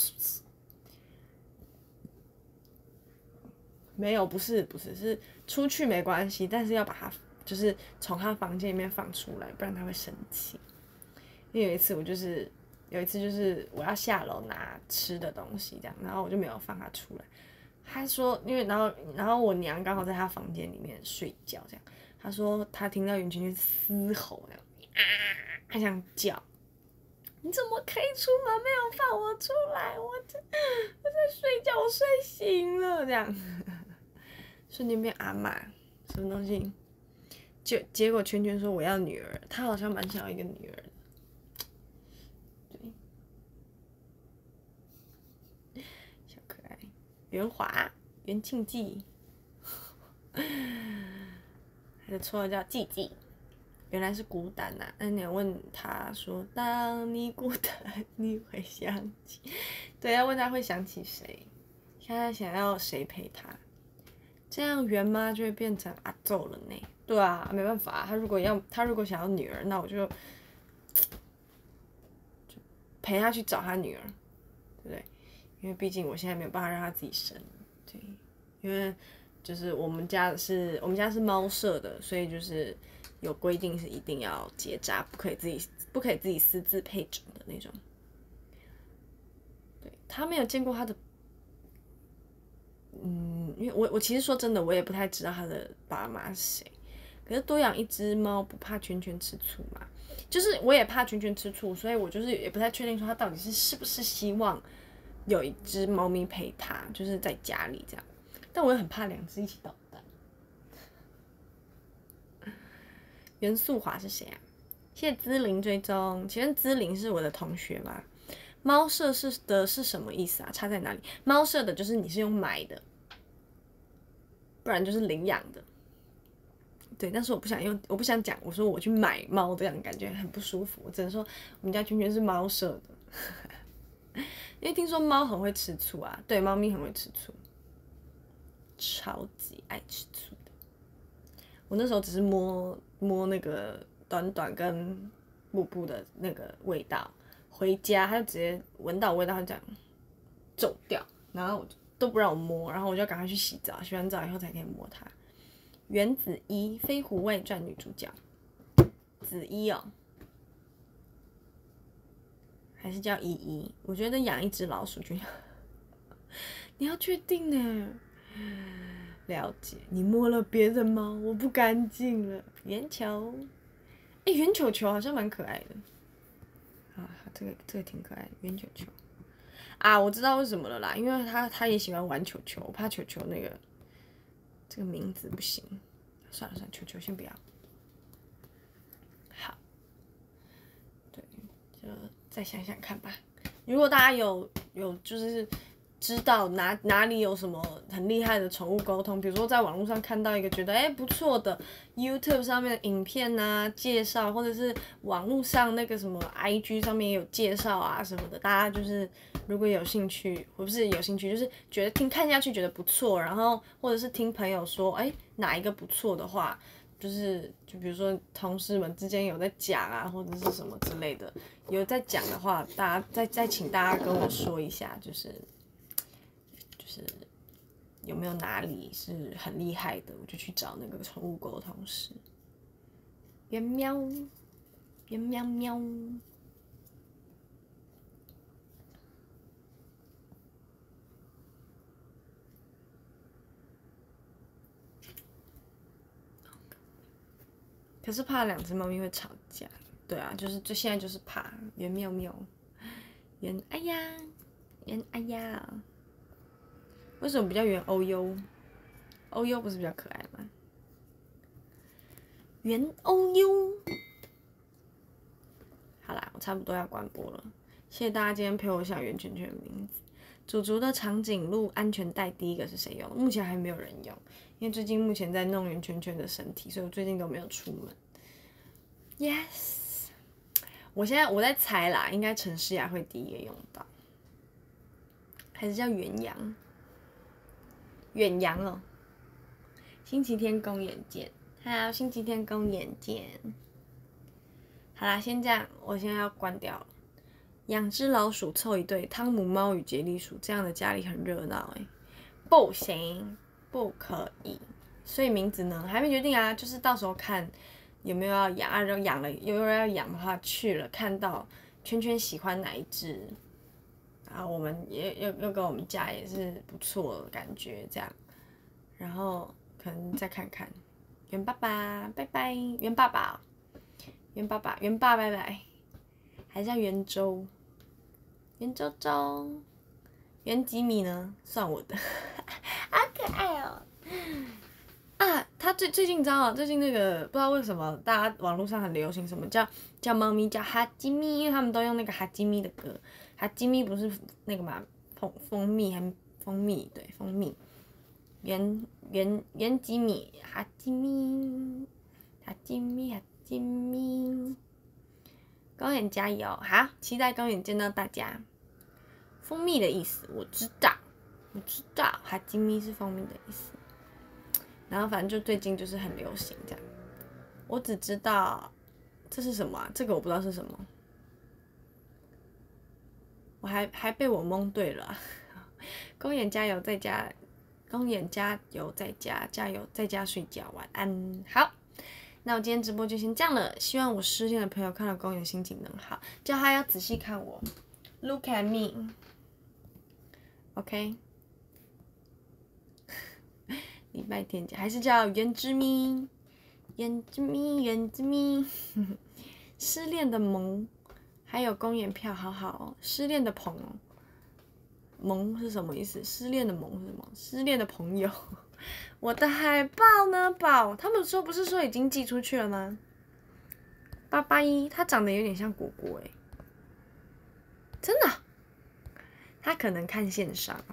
没有，不是，是出去没关系，但是要把他就是从他房间里面放出来，不然他会生气。因为有一次我就是有一次就是我要下楼拿吃的东西这样，然后我就没有放他出来。他说，因为然后我娘刚好在他房间里面睡觉这样，他说他听到圆圈圈嘶吼这样，他想叫，你怎么可以出门没有放我出来？我在睡觉，我睡醒了这样，瞬间变阿嬷，什么东西？结果圈圈说我要女儿，他好像蛮想要一个女儿的。对，小可爱，圆滑，元庆记，他的绰号叫季季。原来是孤单呐、那你问他说，当你孤单，你会想起，对，要问他会想起谁，现在想要谁陪他，这样圆妈就会变成阿宙了呢。对啊，没办法，他如果想要女儿，那我就陪他去找他女儿，对不对？因为毕竟我现在没有办法让他自己生，对，因为就是我们家是猫舍的，所以就是有规定是一定要结扎，不可以自己私自配种的那种。对，他没有见过他的，因为我其实说真的，我也不太知道他的爸妈是谁。可是多养一只猫不怕圈圈吃醋嘛？就是我也怕圈圈吃醋，所以我就是也不太确定说他到底是不是希望有一只猫咪陪他，就是在家里这样。但我也很怕两只一起捣蛋。袁素华是谁啊？谢谢资灵追踪，请问资灵是我的同学吗？猫舍是什么意思啊？差在哪里？猫舍的就是你是用买的，不然就是领养的。对，但是我不想讲，我说我去买猫这样感觉很不舒服，我只能说我们家圈圈是猫舍的，因为听说猫很会吃醋啊，对，猫咪很会吃醋，超级爱吃醋的。我那时候只是摸那个短短跟布布的那个味道，回家他就直接闻到味道，他这样走掉，然后都不让我摸，然后我就赶快去洗澡，洗完澡以后才可以摸它。原子一《飞狐外传》女主角，子一哦，还是叫依依？我觉得养一只老鼠就你要确定呢。了解，你摸了别的猫，我不干净了。圆球，圆球球好像蛮可爱的。啊，这个挺可爱的，圆球球。啊，我知道为什么了啦，因为他也喜欢玩球球，我怕球球那个这个名字不行。算了，球球先不要。好，对，就再想想看吧。如果大家有就是知道哪里有什么很厉害的宠物沟通，比如说在网络上看到一个觉得不错的 YouTube 上面的影片啊介绍，或者是网络上那个什么 IG 上面也有介绍啊什么的，大家就是如果有兴趣，或不是有兴趣，就是觉得看下去觉得不错，然后或者是听朋友说哪一个不错的话，就比如说同事们之间有在讲啊，或者是什么之类的，有在讲的话，大家再请大家跟我说一下，就是有没有哪里是很厉害的，我就去找那个宠物沟通师。圆喵，圆喵喵。可是怕两只猫咪会吵架，对啊，现在就是怕圆喵喵，圆哎呀，圆哎呀。为什么比较圆欧优？欧优不是比较可爱吗？圆欧优。好啦，我差不多要关播了，谢谢大家今天陪我想圆圈圈的名字。祖祖的长颈鹿安全带第一个是谁用的？目前还没有人用，因为最近目前在弄圆圈圈的身体，所以我最近都没有出门。Yes， 我在猜啦，应该陈诗雅会第一个用到，还是叫远洋？远洋哦。星期天公演见，好，星期天公演见。好啦，先这样，我现在要关掉了。养只老鼠凑一对，汤姆猫与杰利鼠，这样的家里很热闹不行，不可以。所以名字呢还没决定啊，就是到时候看有没有要养啊，然后养了有人要养的话去了，看到圈圈喜欢哪一只，然后我们又跟我们家也是不错的感觉这样，然后可能再看看。袁爸爸，拜拜，袁爸爸，袁爸爸，袁爸，拜拜，还叫袁周，袁周周，袁吉米呢？算我的，好可爱哦！啊，他最近你知道吗？最近那个不知道为什么大家网络上很流行什么叫猫咪叫哈基米，因为他们都用那个哈基米的歌。哈基米不是那个嘛蜂蜜还蜂蜜对蜂蜜，原吉米哈基米哈基米哈基米，公园加油！好，期待公园见到大家。蜂蜜的意思我知道，哈基米是蜂蜜的意思。然后反正就最近就是很流行这样，我只知道这是什么啊？这个我不知道是什么，我还被我蒙对了啊。公演加油在家，公演加油在家，加油在家睡觉，晚安。好，那我今天直播就先这样了。希望我失恋的朋友看到公演心情能好，叫他要仔细看我 ，Look at me，OK。礼拜天还是叫原之咪，原之咪，失恋的萌，还有公演票，好好哦。失恋的朋哦，萌是什么意思？失恋的萌是什么？失恋的朋友。我的海报呢，宝？他们不是说已经寄出去了吗？881，他长得有点像果果哎，真的。他可能看线上。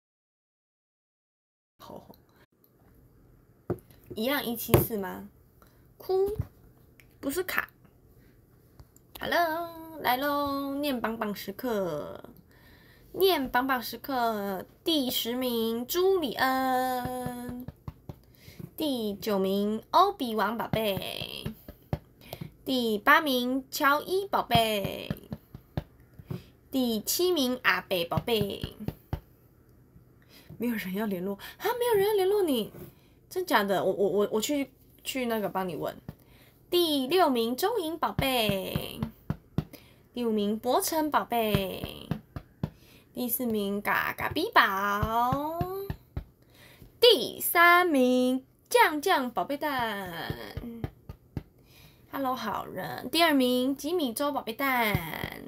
一样174吗？哭，不是卡。Hello， 来喽！念榜榜时刻，念榜榜时刻。第10名朱里恩，第9名欧比王宝贝，第8名乔伊宝贝，第7名阿贝宝贝。没有人要联络啊！没有人要联络你。真假的？我去那个帮你问。第6名中影宝贝，第5名博成宝贝，第4名嘎嘎比宝，第3名酱酱宝贝蛋 ，Hello 好人。第2名吉米粥宝贝蛋，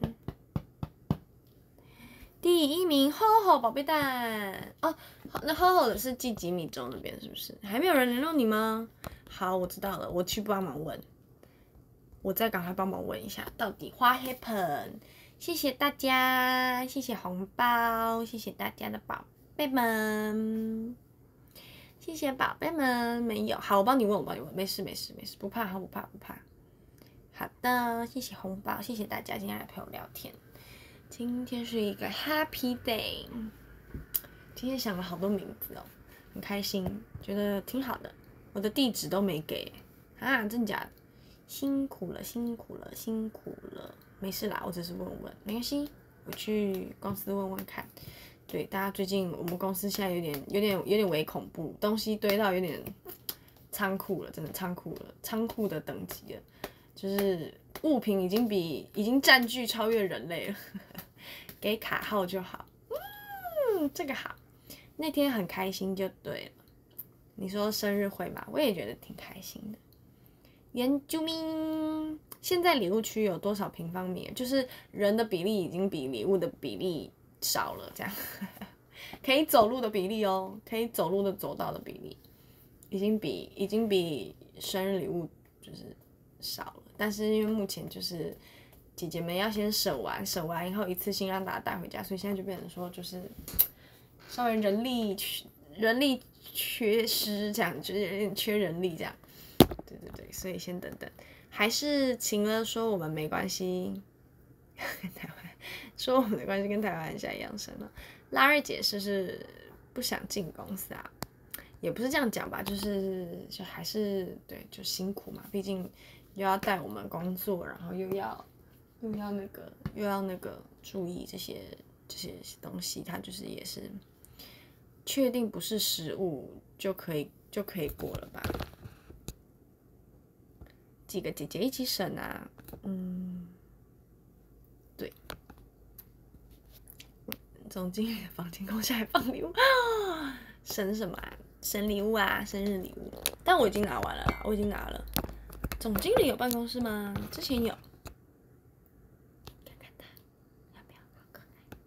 第1名吼吼宝贝蛋哦。那厚厚的是寄吉米粥那边是不是？还没有人联络你吗？好，我知道了，我去帮忙问。我再赶快帮忙问一下，到底what happened？ 谢谢大家，谢谢红包，谢谢大家的宝贝们，谢谢宝贝们。没有，好，我帮你问，没事，不怕，不怕。好的，谢谢红包，谢谢大家今天来陪我聊天。今天是一个 happy day。今天想了好多名字哦，很开心，觉得挺好的。我的地址都没给啊，真假的？辛苦了。没事啦，我只是问，没关系，我去公司问问看。对，大家最近我们公司现在有点微恐怖，东西堆到有点仓库了，真的仓库的等级了，就是物品已经占据超越人类了。给卡号就好，这个好。那天很开心就对了。你说生日会嘛，我也觉得挺开心的。原住民，现在礼物区有多少平方米？就是人的比例已经比礼物的比例少了，这样可以走路的比例哦，可以走路的走道的比例已经比生日礼物就是少了。但是因为目前就是姐姐们要先省完以后一次性让大家带回家，所以现在就变成说就是稍微人力缺失这样，就是有点缺人力这样。对，所以先等等，还是请了说我们没关系，跟台湾说我们的关系跟台湾现在一样深了。拉瑞姐是不想进公司啊，也不是这样讲吧，就还是对，就辛苦嘛，毕竟又要带我们工作，然后又要那个注意这些东西，它就是也是确定不是食物就可以过了吧。几个姐姐一起省啊， 总经理的房间空下来放礼物，省什么啊？省礼物啊，生日礼物。但我已经拿完了啦，我已经拿了。总经理有办公室吗？之前有。看看他要不要，好可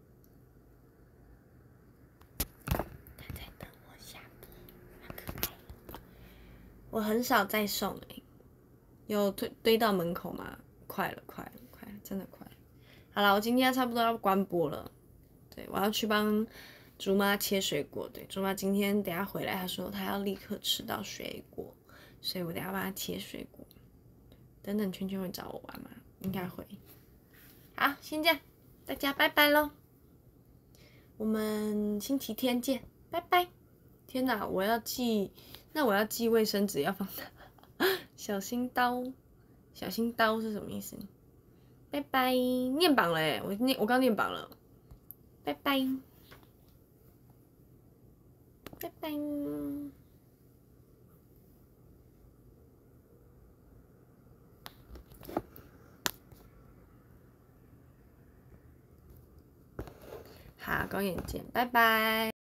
爱。他在等我下播，好可爱。我很少再送有堆到门口吗？快了，真的快了。好了，我今天差不多要关播了。对，我要去帮竹妈切水果。对，竹妈今天等下回来，她说她要立刻吃到水果，所以我等下帮她切水果。等等，圈圈会找我玩吗？应该会。好，先这样，大家拜拜咯。我们星期天见，拜拜。天哪，我要寄卫生纸要放小心刀，小心刀是什么意思？拜拜，念榜了我刚念榜了，拜拜，拜拜。好，高眼见，拜拜。